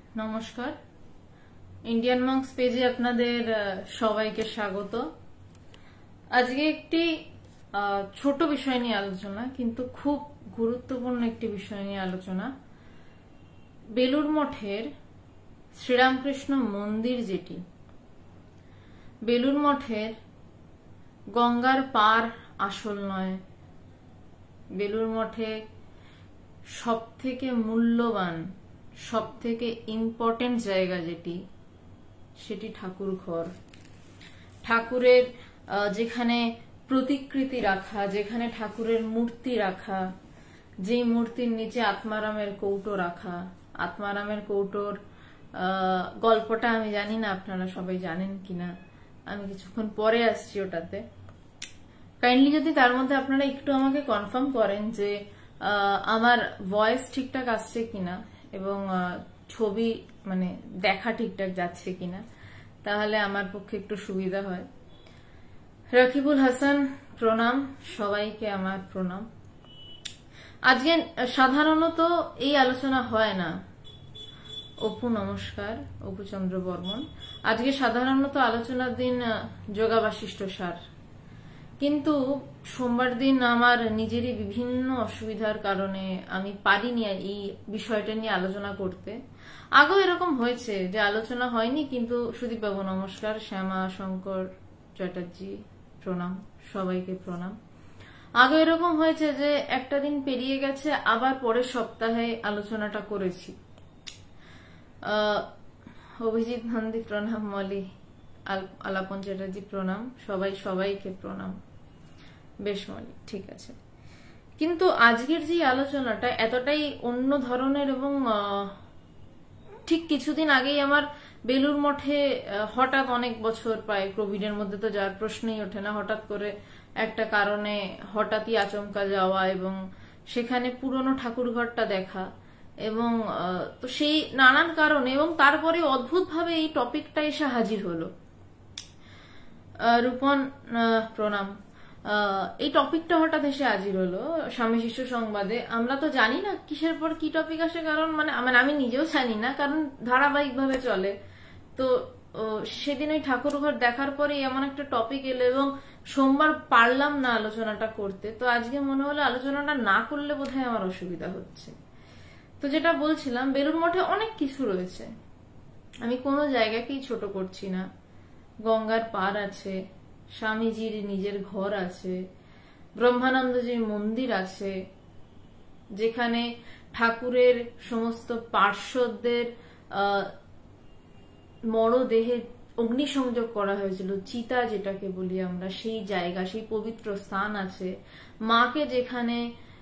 নমস্কার, ইন্ডিয়ান মঙ্কস পেজে আপনাদের সবাইকে স্বাগত। আজকে একটি ছোট বিষয় নিয়ে আলোচনা, কিন্তু খুব গুরুত্বপূর্ণ একটি বিষয় নিয়ে আলোচনা। বেলুড় মঠের শ্রীরামকৃষ্ণ মন্দির, যেটি বেলুড় মঠের গঙ্গার পার আসল নয়, বেলুড় মঠে সব থেকে মূল্যবান, সব থেকে ইম্পর্টেন্ট জায়গা যেটি, সেটি ঠাকুর ঘর। ঠাকুরের যেখানে প্রতিকৃতি রাখা, যেখানে ঠাকুরের মূর্তি রাখা, যেই মূর্তির নিচে আত্মারামের কৌটো রাখা। আত্মারামের কৌটোর গল্পটা আমি জানি না আপনারা সবাই জানেন কিনা, আমি কিছুক্ষণ পরে আসছি ওটাতে। কাইন্ডলি যদি তার মধ্যে আপনারা একটু আমাকে কনফার্ম করেন যে আমার ভয়েস ঠিকঠাক আসছে কিনা এবং ছবি মানে দেখা ঠিকঠাক যাচ্ছে কিনা, তাহলে আমার পক্ষে একটু সুবিধা হয়। রাকিবুল হাসান, প্রণাম সবাইকে, আমার প্রণাম। আজকে সাধারণত এই আলোচনা হয় না। অপু নমস্কার, অপু চন্দ্র বর্মন। আজকে সাধারণত আলোচনার দিন যোগা বাশিষ্ঠ সার, কিন্তু সোমবার দিন আমার নিজেরই বিভিন্ন অসুবিধার কারণে আমি পারিনি এই বিষয়টা নিয়ে আলোচনা করতে। আগেও এরকম হয়েছে যে আলোচনা হয়নি, কিন্তু সুদীপ বাবু নমস্কার, শ্যামা শঙ্কর চ্যাটার্জি প্রণাম, সবাইকে প্রণাম। আগে এরকম হয়েছে যে একটা দিন পেরিয়ে গেছে, আবার পরের সপ্তাহে আলোচনাটা করেছি। অভিজিৎ নন্দী প্রণাম, মলি আলাপন চ্যাটার্জি প্রণাম, সবাইকে প্রণাম। বেশ মলি, ঠিক আছে। কিন্তু আজকের যে আলোচনাটা এতটাই অন্য ধরনের, এবং ঠিক কিছুদিন আগেই আমার বেলুড় মঠে হঠাৎ, অনেক বছর প্রায় কোভিডের মধ্যে তো যাওয়ার প্রশ্নই ওঠে না, হঠাৎ করে একটা কারণে হঠাৎই আচমকা যাওয়া এবং সেখানে পুরনো ঠাকুর ঘরটা দেখা, এবং তো সেই নানান কারণে, এবং তারপরে অদ্ভুতভাবে এই টপিকটা এসে হাজির হলো। রূপন প্রণাম। এই টপিকটা হঠাৎ এসে হাজির হলো স্বামী শিশু সংবাদে। আমরা তো জানি না কিসের পর কি টপিক আসে, কারণ মানে আমি নিজেও জানি না, কারণ ধারাবাহিক ভাবে চলে। তো সেদিন ওই ঠাকুর ঘর দেখার পরে এমন একটা টপিক এলো, এবং সোমবার পারলাম না আলোচনাটা করতে। তো আজকে মনে হলো আলোচনাটা না করলে বোধহয় আমার অসুবিধা হচ্ছে। তো যেটা বলছিলাম, বেলুড় মঠে অনেক কিছু রয়েছে, আমি কোনো জায়গাকেই ছোট করছি না। গঙ্গার পার আছে, স্বামীজির নিজের ঘর আছে, ব্রহ্মানন্দজির মন্দির আছে, যেখানে ঠাকুরের সমস্ত পার্শ্বদের মরদেহে অগ্নিসংযোগ করা হয়েছিল, চিতা যেটাকে বলি আমরা, সেই জায়গা, সেই পবিত্র স্থান আছে। মাকে যেখানে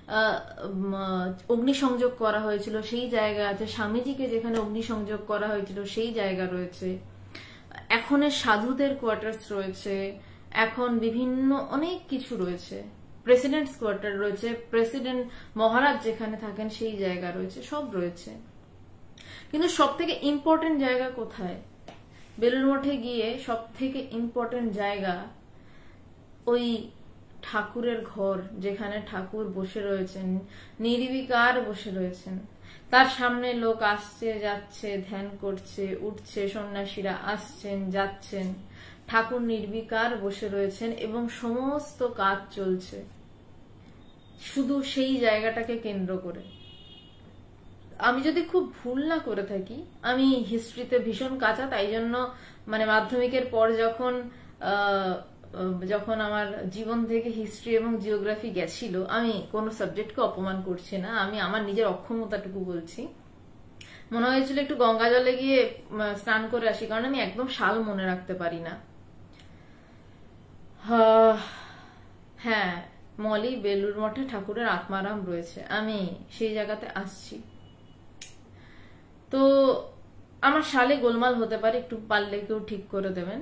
অগ্নিসংযোগ করা হয়েছিল সেই জায়গা আছে, স্বামীজিকে যেখানে অগ্নিসংযোগ করা হয়েছিল সেই জায়গা রয়েছে। এখন সাধুদের কোয়ার্টার্স রয়েছে, এখন বিভিন্ন অনেক কিছু রয়েছে, প্রেসিডেন্টস কোয়ার্টার রয়েছে, প্রেসিডেন্ট মহারাজ যেখানে থাকেন সেই জায়গা রয়েছে, সব রয়েছে। কিন্তু সব থেকে ইম্পর্টেন্ট জায়গা কোথায়? বেলুড় মঠে গিয়ে সব থেকে ইম্পর্টেন্ট জায়গা ওই ঠাকুরের ঘর, যেখানে ঠাকুর বসে রয়েছেন, নির্বিকার বসে রয়েছেন। তার সামনে লোক আসছে যাচ্ছে, ধ্যান করছে, উঠছে, সন্ন্যাসীরা আসছেন যাচ্ছেন, ঠাকুর নির্বিকার বসে রয়েছেন এবং সমস্ত কাজ চলছে শুধু সেই জায়গাটাকে কেন্দ্র করে। আমি যদি খুব ভুল না করে থাকি, আমি হিস্ট্রিতে ভীষণ কাঁচা, তাই জন্য মানে মাধ্যমিকের পর যখন আমার জীবন থেকে হিস্ট্রি এবং জিওগ্রাফি গেছিল, আমি কোনো সাবজেক্টকে অপমান করছি না, আমি আমার নিজের অক্ষমতাটুকু বলছি। মনে হয়েছিল একটু গঙ্গা জলে গিয়ে স্নান করে আসি, কারণ আমি একদম সাল মনে রাখতে পারি না। হ্যাঁ, মলি, বেলুড় মঠে ঠাকুরের আত্মারাম রয়েছে, আমি সেই জায়গাতে আসছি। তো আমার সালে গোলমাল হতে পারে, একটু পারলে কেউ ঠিক করে দেবেন।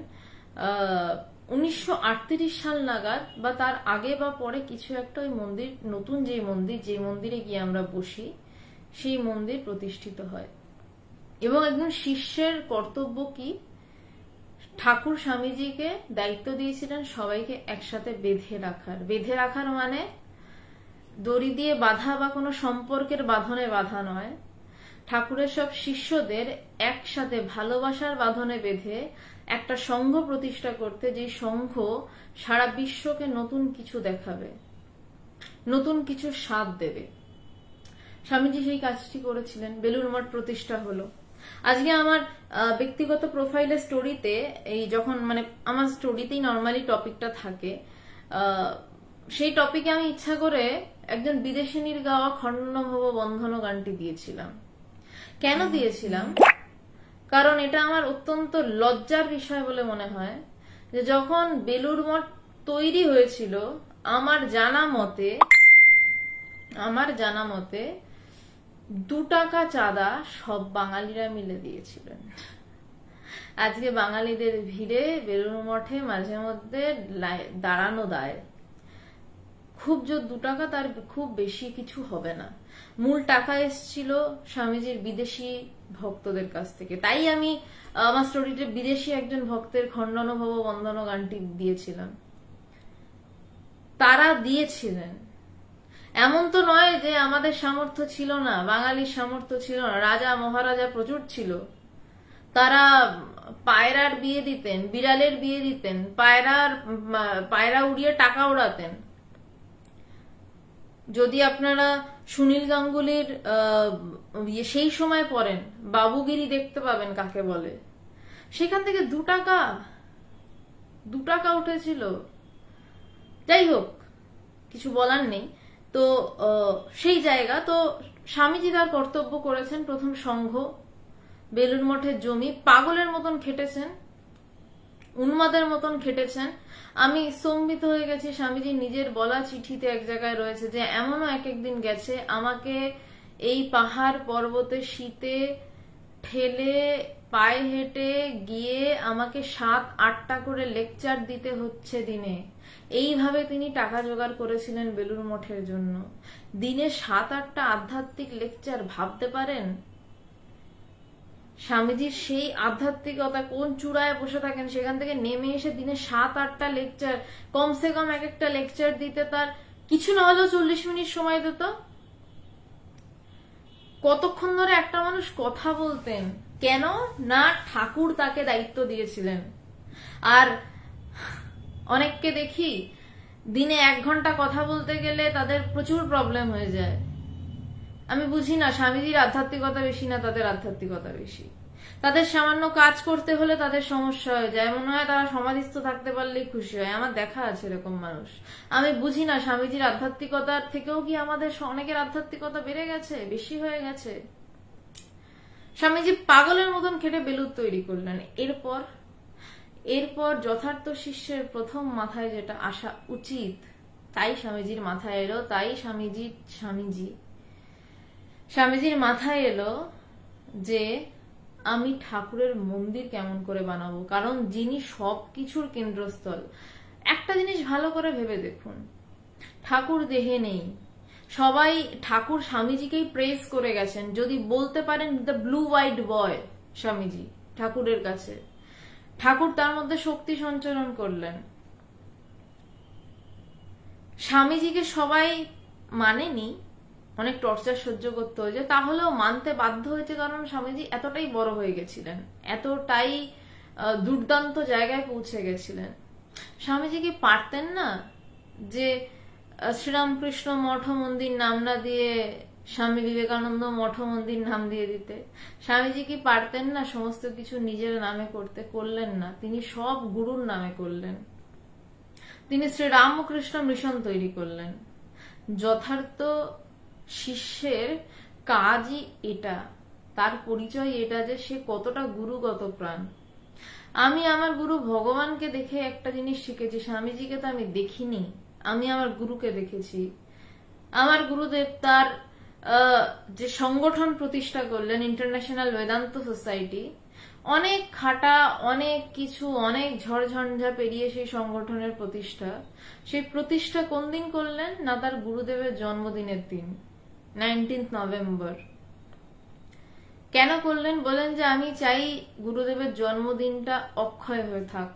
1938 সাল নাগাদ বা তার আগে বা পরে কিছু একটা ওই মন্দির, নতুন যে মন্দিরে গিয়ে আমরা বসি, সেই মন্দির প্রতিষ্ঠিত হয়। এবং একজন শিষ্যের কর্তব্য কি? ঠাকুর স্বামীজিকে দায়িত্ব দিয়েছিলেন সবাইকে একসাথে বেঁধে রাখার মানে দড়ি দিয়ে বাঁধা বা কোনো সম্পর্কের বাঁধনে বাঁধা নয়, ঠাকুরের সব শিষ্যদের একসাথে ভালোবাসার বাঁধনে বেঁধে একটা সংঘ প্রতিষ্ঠা করতে, যে সংঘ সারা বিশ্বকে নতুন কিছু দেখাবে, নতুন কিছু স্বাদ দেবে। স্বামীজি সেই কাজটি করেছিলেন, বেলুড় মঠ প্রতিষ্ঠা হলো। আজকে আমার ব্যক্তিগত প্রোফাইলের স্টোরিতে, এই যখন মানে আমার স্টোরিতেই নর্মালি টপিকটা থাকে, সেই টপিকে আমি ইচ্ছা করে একজন বিদেশিনীর গাওয়া খণ্ডনভব বন্ধন গানটি দিয়েছিলাম। কেন দিয়েছিলাম? কারণ এটা আমার অত্যন্ত লজ্জার বিষয় বলে মনে হয় যে যখন বেলুড় মঠ তৈরি হয়েছিল, আমার জানা মতে 2 টাকা চাঁদা সব বাঙালিরা মিলে দিয়েছিলেন। আজকে বাঙালিদের ভিড়ে বেলুড় মঠে মাঝে মধ্যে দাঁড়ানো দায়। খুব জোর 2 টাকা, তার খুব বেশি কিছু হবে না। মূল টাকা এসেছিল স্বামীজির বিদেশি ভক্তদের কাছ থেকে। তাই আমি আমার স্টোরিতে বিদেশি একজন ভক্তের খণ্ডনভব বন্ধন গানটি দিয়েছিলাম। তারা দিয়েছিলেন, এমন তো নয় যে আমাদের সামর্থ্য ছিল না, বাঙালির সামর্থ্য ছিল না। রাজা মহারাজা প্রচুর ছিল, তারা পায়রার বিয়ে দিতেন, বিড়ালের বিয়ে দিতেন, পায়রা উড়িয়ে টাকা ওড়াতেন। যদি আপনারা সুনীল গাঙ্গুলির সেই সময় পড়েন, বাবুগিরি দেখতে পাবেন কাকে বলে। সেখান থেকে 2 টাকা উঠেছিল। যাই হোক, কিছু বলার নেই। তো সেই জায়গা তো স্বামীজি তার কর্তব্য করেছেন। প্রথম সংঘ, বেলুড় মঠের জমি পাগলের মতন খেটেছেন, উন্মাদের মতন খেটেছেন। আমি স্তম্ভিত হয়ে গেছি। স্বামীজি নিজের বলা চিঠিতে এক জায়গায় রয়েছে যে এমনও এক একদিন গেছে আমাকে এই পাহাড় পর্বতে শীতে ঠেলে পায়ে হেঁটে গিয়ে আমাকে 7-8টা করে লেকচার দিতে হচ্ছে দিনে। এইভাবে তিনি টাকা জোগাড় করেছিলেন বেলুড় মঠের জন্য। দিনে 7-8টা আধ্যাত্মিক লেকচার, ভাবতে পারেন? স্বামীজির সেই আধ্যাত্মিকতা কোন চূড়ায় বসে থাকেন, সেখান থেকে নেমে এসে দিনে 7-8টা লেকচার, কমসে কম এক একটা লেকচার দিতে তার কিছু না হলেও 40 মিনিট সময় দিত। কতক্ষণ ধরে একটা মানুষ কথা বলতেন? কেন না, ঠাকুর তাকে দায়িত্ব দিয়েছিলেন। আর অনেককে দেখি দিনে 1 ঘন্টা কথা বলতে গেলে তাদের প্রচুর প্রবলেম হয়ে যায়। আমি বুঝি না, স্বামীজির আধ্যাত্মিকতা বেশি না তাদের আধ্যাত্মিকতা বেশি? তাদের সামান্য কাজ করতে হলে তাদের সমস্যা হয়ে যায়, মনে হয় তারা সমাধিস্থ থাকতে পারলেই খুশি হয়। আমার দেখা আছে এরকম মানুষ। আমি বুঝি না, স্বামীজির আধ্যাত্মিকতার থেকেও কি আমাদের অনেকের আধ্যাত্মিকতা বেড়ে গেছে, বেশি হয়ে গেছে? স্বামীজি পাগলের মতন খেটে বেলুড় তৈরি করলেন। এরপর যথার্থ শিষ্যের প্রথম মাথায় যেটা আসা উচিত তাই স্বামীজির মাথায় এলো। তাই স্বামীজির মাথায় এলো যে আমি ঠাকুরের মন্দির কেমন করে বানাবো। কারণ যিনি সবকিছুর কেন্দ্রস্থল। একটা জিনিস ভালো করে ভেবে দেখুন, ঠাকুর দেহে নেই, সবাই ঠাকুর স্বামীজিকেই প্রেজ করে গেছেন। যদি বলতে পারেন the blue white boy Swamiji ঠাকুরের কাছে, ঠাকুর তার মধ্যে শক্তি সঞ্চারণ করলেন। স্বামীজিকে সবাই মানেনি, অনেক টর্চার সহ্য করতে হয়েছে, তাহলেও মানতে বাধ্য হয়েছে। কারণ স্বামীজি এতটাই বড় হয়ে গেছিলেন, এতটাই দুর্দান্ত জায়গায় পৌঁছে গেছিলেন। স্বামীজি কি পারতেন না যে শ্রীরামকৃষ্ণ মঠ মন্দির নাম না দিয়ে স্বামী বিবেকানন্দ মঠ মন্দির নাম দিয়ে দিতে? স্বামীজি কি পারতেন না সমস্ত কিছু নিজের নামে করতে? করলেন না, তিনি সব গুরুর নামে করলেন। তিনি শ্রীরামকৃষ্ণ মিশন তৈরি করলেন। যথার্থ শিষ্যের কাজই এটা, তার পরিচয় এটা যে সে কতটা গুরুগত প্রাণ। আমি আমার গুরু ভগবানকে দেখে একটা জিনিস শিখেছি, স্বামীজিকে তো আমি দেখিনি, আমি আমার গুরুকে দেখেছি। আমার গুরুদেব তার যে সংগঠন প্রতিষ্ঠা করলেন, ইন্টারন্যাশনাল বেদান্ত সোসাইটি, অনেক খাটা, অনেক কিছু, অনেক ঝড়ঝঞ্ঝা পেরিয়ে সেই সংগঠনের প্রতিষ্ঠা। সেই প্রতিষ্ঠা কোন দিন করলেন না, তার গুরুদেবের জন্মদিনের দিন, 19 নভেম্বর। কেন করলেন? বলেন যে আমি চাই গুরুদেবের জন্মদিনটা অক্ষয় হয়ে থাক।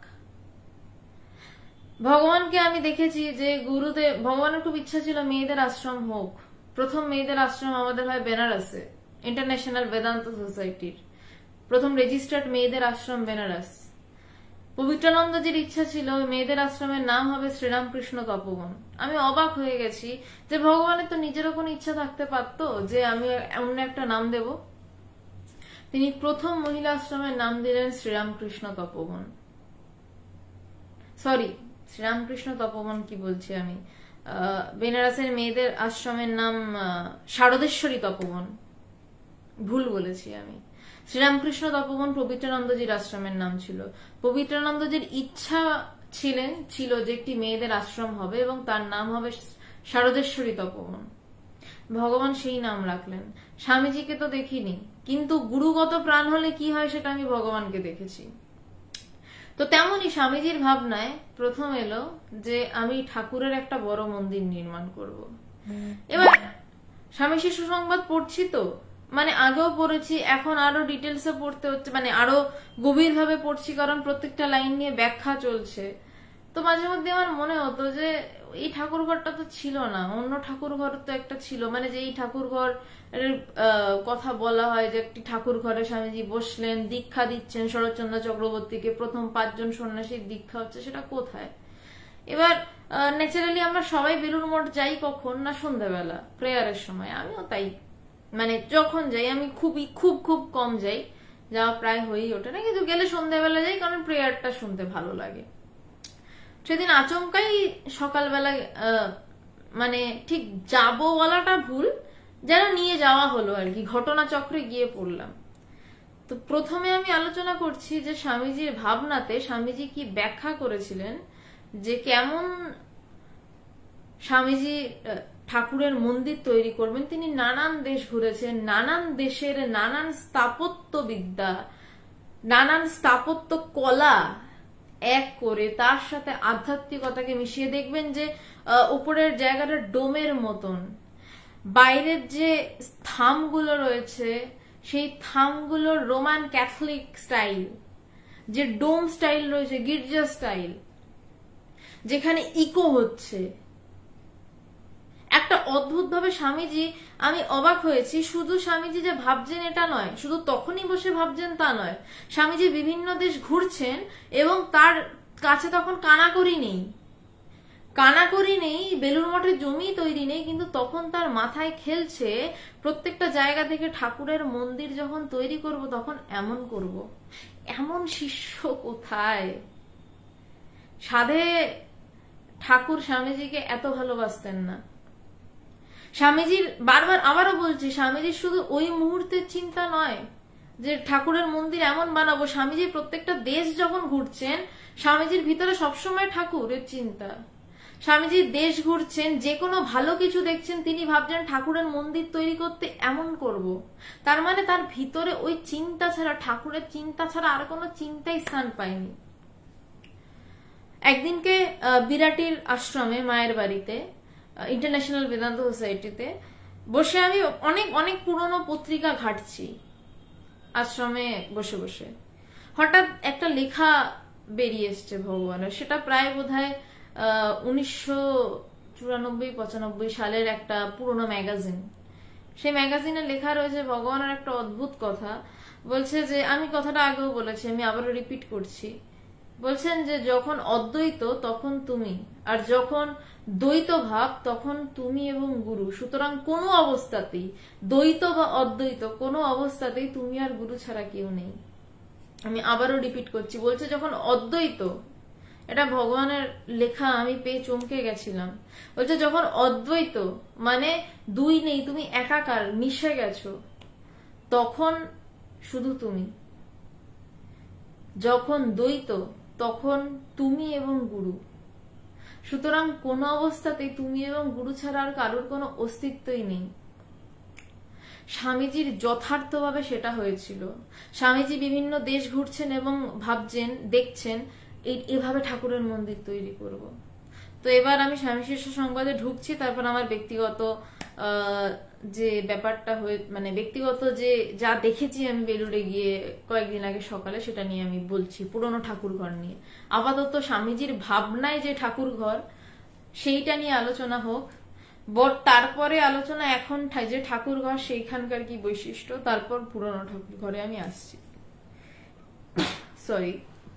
ভগবানকে আমি দেখেছি যে ভগবানের খুব ইচ্ছা ছিল মেয়েদের আশ্রম হোক। প্রথম মেয়েদের আশ্রম আমাদের হয় বেনারসে, ইন্টারন্যাশনাল বেদান্ত সোসাইটির প্রথম রেজিস্টার্ড মেয়েদের আশ্রম বেনারস। পবিত্রানন্দজির ইচ্ছা ছিল মেয়েদের আশ্রমের নাম হবে শ্রীরামকৃষ্ণ তপবন। আমি অবাক হয়ে গেছি যে ভগবানের তো নিজেরও কোনো ইচ্ছা থাকতে পারতো যে আমি অন্য একটা নাম দেব। তিনি প্রথম মহিলা আশ্রমের নাম দিলেন শ্রীরামকৃষ্ণ তপবন। সরি, শ্রীরামকৃষ্ণ তপবন কি বলছি আমি, বেনারসের মেয়েদের আশ্রমের নাম শারদেশ্বরী তপবন, ভুল বলেছি আমি। শ্রীরামকৃষ্ণ তপবন পবিত্রানন্দজির আশ্রমের নাম ছিল। পবিত্রানন্দজির ইচ্ছা ছিল যে একটি মেয়েদের আশ্রম হবে এবং তার নাম হবে শারদেশ্বরী তপবন। ভগবান সেই নাম রাখলেন। স্বামীজিকে তো দেখিনি, কিন্তু গুরুগত প্রাণ হলে কি হয় সেটা আমি ভগবানকে দেখেছি। তো তেমনি স্বামীজির ভাবনায় প্রথম এলো যে আমি ঠাকুরের একটা বড় মন্দির নির্মাণ করব। এবার স্বামী শিশু সংবাদ পড়ছি তো, মানে আগেও পড়েছি, এখন আরো ডিটেলসে পড়তে হচ্ছে, মানে আরো গভীর ভাবে পড়ছি, কারণ প্রত্যেকটা লাইন নিয়ে ব্যাখ্যা চলছে। তো মাঝে মধ্যে আমার মনে হতো যে এই ঠাকুর ঘরটা তো ছিল না, অন্য ঠাকুর ঘর তো একটা ছিল, মানে যে এই ঠাকুর ঘর কথা বলা হয় যে একটি ঠাকুর ঘরে স্বামীজি বসলেন, দীক্ষা দিচ্ছেন শরৎচন্দ্র চক্রবর্তীকে, প্রথম 5 জন সন্ন্যাসীর দীক্ষা হচ্ছে, সেটা কোথায়? এবার ন্যাচারালি আমরা সবাই বেলুড় মঠ যাই কখন না, সন্ধ্যাবেলা প্রেয়ারের সময়। আমিও তাই, মানে যখন যাই, আমি খুব খুব কম যাই, যাওয়া প্রায় হয়েই ওঠে না, কিন্তু গেলে সন্ধ্যাবেলা যাই, কারণ প্রেয়ারটা শুনতে ভালো লাগে। সেদিন আচমকাই সকালবেলা, মানে ঠিক যাবো বলাটা ভুল, যেন নিয়ে যাওয়া হলো আর কি, ঘটনাচক্রে গিয়ে পড়লাম। তো প্রথমে আমি আলোচনা করছি যে স্বামীজির ভাবনাতে স্বামীজি কি ব্যাখ্যা করেছিলেন, যে কেমন স্বামীজি ঠাকুরের মন্দির তৈরি করবেন। তিনি নানান দেশ ঘুরেছেন, নানান দেশের নানান স্থাপত্য বিদ্যা, নানান স্থাপত্য কলা এক করে তার সাথে আধ্যাত্মিকতাকে মিশিয়ে, দেখবেন যে উপরের জায়গাটা ডোমের মতন, বাইরের যে থামগুলো রয়েছে সেই থামগুলোর রোমান ক্যাথলিক স্টাইল, যে ডোম স্টাইল রয়েছে, গির্জা স্টাইল, যেখানে ইকো হচ্ছে একটা অদ্ভুত ভাবে। স্বামীজি, আমি অবাক হয়েছি, শুধু স্বামীজি যে ভাবছেন এটা নয়, শুধু তখনই বসে ভাবছেন তা নয়, স্বামীজি বিভিন্ন দেশ ঘুরছেন এবং তার কাছে তখন কানাকড়ি নেই, বেলুড় মঠের জমি তৈরি নেই, কিন্তু তখন তার মাথায় খেলছে প্রত্যেকটা জায়গা থেকে ঠাকুরের মন্দির যখন তৈরি করব তখন এমন করব। এমন শিষ্য কোথায়? সাধে ঠাকুর স্বামীজিকে এত ভালোবাসতেন না। স্বামীজির, বারবার আবারও বলছি, স্বামীজির শুধু ওই মুহূর্তের চিন্তা নয় যে ঠাকুরের মন্দির এমন বানাবো। স্বামীজি প্রত্যেকটা দেশ যখন ঘুরছেন, স্বামীজির ভিতরে সবসময় ঠাকুরের চিন্তা। স্বামীজি দেশ ঘুরছেন, যে কোনো ভালো কিছু দেখছেন, তিনি ভাবছেন ঠাকুরের মন্দির তৈরি করতে এমন করব। তার মানে তার ভিতরে ওই চিন্তা ছাড়া, ঠাকুরের চিন্তা ছাড়া আর কোনো চিন্তাই স্থান পায়নি। একদিনকে বিরাটির আশ্রমে, মায়ের বাড়িতে, ইন্টারন্যাশনাল বেদান্ত সোসাইটিতে বসে আমি অনেক পুরনো পত্রিকা ঘাটছি আশ্রমে বসে বসে। হঠাৎ একটা লেখা বেরিয়ে এসছে ভগবানের, সেটা প্রায় বোধহয় 1994-95 সালের একটা পুরনো ম্যাগাজিন। সেই ম্যাগাজিনে লেখা রয়েছে ভগবানের একটা অদ্ভুত কথা। বলছে যে, আমি কথাটা আগেও বলেছি, আমি আবারও রিপিট করছি, বলছেন যে যখন অদ্বৈত তখন তুমি, আর যখন দ্বৈত ভাব তখন তুমি এবং গুরু। সুতরাং কোনো অবস্থাতেই, দ্বৈত বা অদ্বৈত, কোনো অবস্থাতেই তুমি আর গুরু ছাড়া কেউ নেই। আমি আবারও রিপিট করছি, বলছে যখন অদ্বৈত, এটা ভগবানের লেখা, আমি পেয়ে চমকে গেছিলাম। বলছে যখন অদ্বৈত মানে দুই নেই, তুমি একাকার, মিশে গেছো, তখন শুধু তুমি। যখন দ্বৈত তখন তুমি এবং গুরু। সুতরাং কোন অবস্থাতেই তুমি এবং গুরু ছাড়া আর কারোর কোনো অস্তিত্বই নেই। স্বামীজির যথার্থভাবে সেটা হয়েছিল। স্বামীজি বিভিন্ন দেশ ঘুরছেন এবং ভাবছেন, দেখছেন এভাবে ঠাকুরের মন্দির তৈরি করব। তো এবার আমি স্বামী শিষ্য সংবাদে ঢুকছি, তারপর আমার ব্যক্তিগত যে ব্যাপারটা হয়ে, মানে ব্যক্তিগত যে যা দেখেছি আমি বেলুড়ে গিয়ে কয়েকদিন আগে সকালে, সেটা নিয়ে আমি বলছি, পুরনো ঠাকুর ঘর নিয়ে। আপাতত স্বামীজির ভাবনায় যে ঠাকুর ঘর, সেইটা নিয়ে আলোচনা হোক। তারপরে আলোচনা এখন যে ঠাকুর ঘর সেইখানকার কি বৈশিষ্ট্য, তারপর পুরনো ঠাকুর ঘরে আমি আসছি। সরি।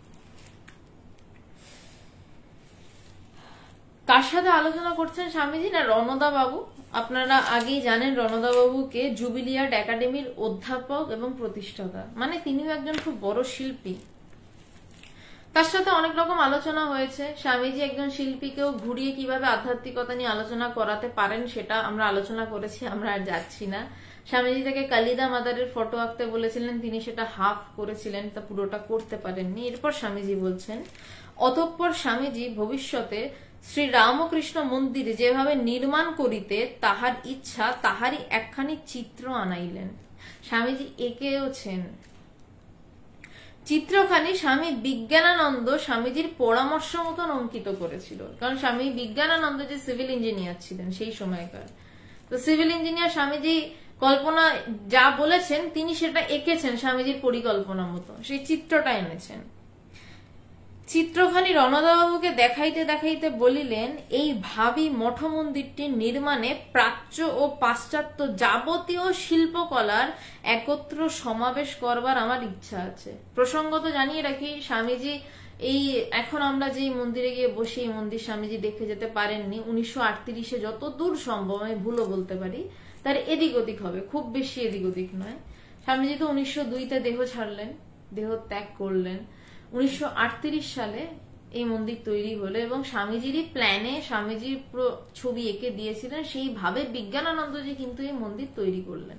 কার সাথে আলোচনা করছেন স্বামীজি? না, রণদা বাবু। আপনারা আগেই জানেন রণদা বাবুকে জুবিলিয়ার্ড একাডেমির অধ্যাপক এবং প্রতিষ্ঠাতা, মানে তিনিও একজন খুব বড় শিল্পী। তার সাথে অনেক রকম আলোচনা হয়েছে। স্বামীজি একজন শিল্পীকেও ঘুরিয়ে কিভাবে আধ্যাত্মিকতা নিয়ে আলোচনা করাতে পারেন সেটা আমরা আলোচনা করেছি, আমরা আর যাচ্ছি না। স্বামীজি থেকে কালিদা মাদারের ফটো আঁকতে বলেছিলেন, তিনি সেটা হাফ করেছিলেন, তা পুরোটা করতে পারেননি। এরপর স্বামীজি বলছেন, অতঃপর স্বামীজি ভবিষ্যতে শ্রী রামকৃষ্ণ মন্দির যেভাবে নির্মাণ করিতে তাহার ইচ্ছা, তাহারই একখানি চিত্র আনাইলেন। স্বামীজি এঁকেওছেন চিত্রখানি। স্বামী বিজ্ঞানানন্দ স্বামীজির পরামর্শ মতন অঙ্কিত করেছিল, কারণ স্বামী বিজ্ঞানানন্দ যে সিভিল ইঞ্জিনিয়ার ছিলেন সেই সময়কার, তো সিভিল ইঞ্জিনিয়ার স্বামীজি কল্পনা যা বলেছেন তিনি সেটা এঁকেছেন স্বামীজির পরিকল্পনা মতো, সেই চিত্রটা এনেছেন। চিত্রখানি রণদাবাবুকে দেখাইতে দেখাইতে বলিলেন, এই ভাবি মঠ মন্দিরটির নির্মাণে প্রাচ্য ও পাশ্চাত্য যাবতীয় শিল্পকলার একত্র সমাবেশ করবার আমার ইচ্ছা আছে। প্রসঙ্গত জানিয়ে রাখি, স্বামীজি এই এখন আমরা যে মন্দিরে গিয়ে বসে এই মন্দির স্বামীজি দেখে যেতে পারেননি। 1938-এ যত দূর সম্ভব, আমি ভুলও বলতে পারি, তার এদিক ওদিক হবে, খুব বেশি এদিক ওদিক নয়। স্বামীজি তো 1902-তে দেহ ছাড়লেন, দেহ ত্যাগ করলেন। 1938 সালে এই মন্দির তৈরি হলো এবং স্বামীজিরই প্ল্যানে স্বামীজির ছবি এঁকে দিয়েছিলেন, সেইভাবে বিজ্ঞানানন্দজি কিন্তু এই মন্দির তৈরি করলেন।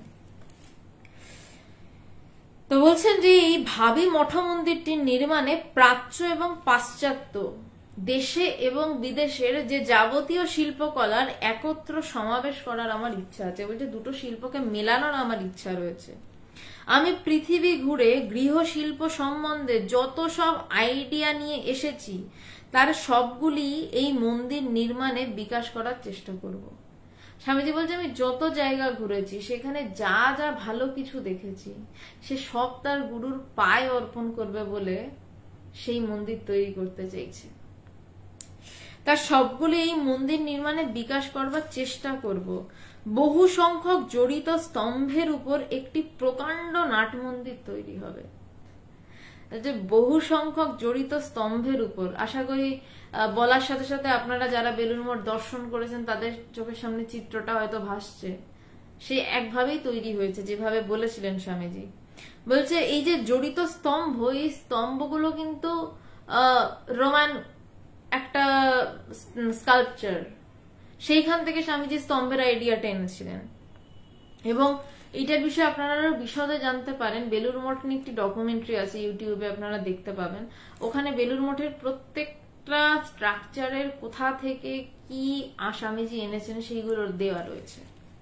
তো বলছেন যে এই ভাবি মঠ মন্দিরটির নির্মাণে প্রাচ্য এবং পাশ্চাত্য দেশে এবং বিদেশের যে যাবতীয় শিল্পকলার একত্র সমাবেশ করার আমার ইচ্ছা আছে। বলছে দুটো শিল্পকে মেলানোর আমার ইচ্ছা রয়েছে। আমি পৃথিবী ঘুরে গৃহশিল্প সম্বন্ধে যত সব আইডিয়া নিয়ে এসেছি তার সবগুলি এই মন্দির নির্মাণে বিকাশ করার চেষ্টা করব। স্বামীজি বলছে, আমি যত জায়গা ঘুরেছি সেখানে যা যা ভালো কিছু দেখেছি সে সব তার গুরুর পায়ে অর্পণ করবে বলে সেই মন্দির তৈরি করতে চাইছে। তার সবগুলি এই মন্দির নির্মাণে বিকাশ করবার চেষ্টা করব। বহু সংখ্যক জড়িত স্তম্ভের উপর একটি প্রকাণ্ড নাট মন্দির তৈরি হবে। যে বহু সংখ্যক জড়িত স্তম্ভের উপর, আশা করি বলার সাথে সাথে আপনারা যারা বেলুড় মঠ দর্শন করেছেন তাদের চোখের সামনে চিত্রটা হয়তো ভাসছে। সে একভাবেই তৈরি হয়েছে যেভাবে বলেছিলেন স্বামীজি। বলছে এই যে জড়িত স্তম্ভ, এই স্তম্ভগুলো কিন্তু রোমান একটা স্কাল্পচার, সেইখান থেকে স্বামীজি স্তম্ভের আইডিয়াটা এনেছিলেন। এবং এইটার বিষয়ে আপনারা আরো বিশদে জানতে পারেন, বেলুড় মঠ নিয়ে একটি ডকুমেন্টারি আছে ইউটিউবে, আপনারা দেখতে পাবেন। ওখানে বেলুড় মঠের প্রত্যেকটা স্ট্রাকচারের কোথা থেকে কি স্বামীজি এনেছেন সেইগুলোর দেওয়া রয়েছে।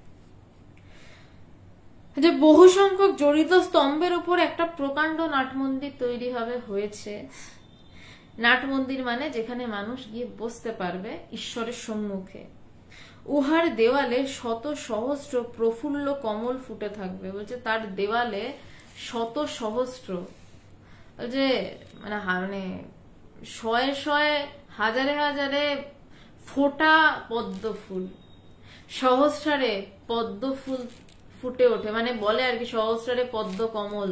যে বহু সংখ্যক জড়িত স্তম্ভের উপর একটা প্রকাণ্ড নাট মন্দির তৈরি হয়েছে। নাট মন্দির মানে যেখানে মানুষ গিয়ে বসতে পারবে ঈশ্বরের সম্মুখে। উহার দেওয়ালে শত সহস্র প্রফুল্ল কমল ফুটে থাকবে। বলছে তার দেওয়ালে শত সহস্র, যে মানে শয়ে শয়ে হাজারে হাজারে ফোটা পদ্ম ফুল, সহস্রারে পদ্ম ফুল ফুটে ওঠে, মানে বলে আর কি সহস্রারে পদ্ম কমল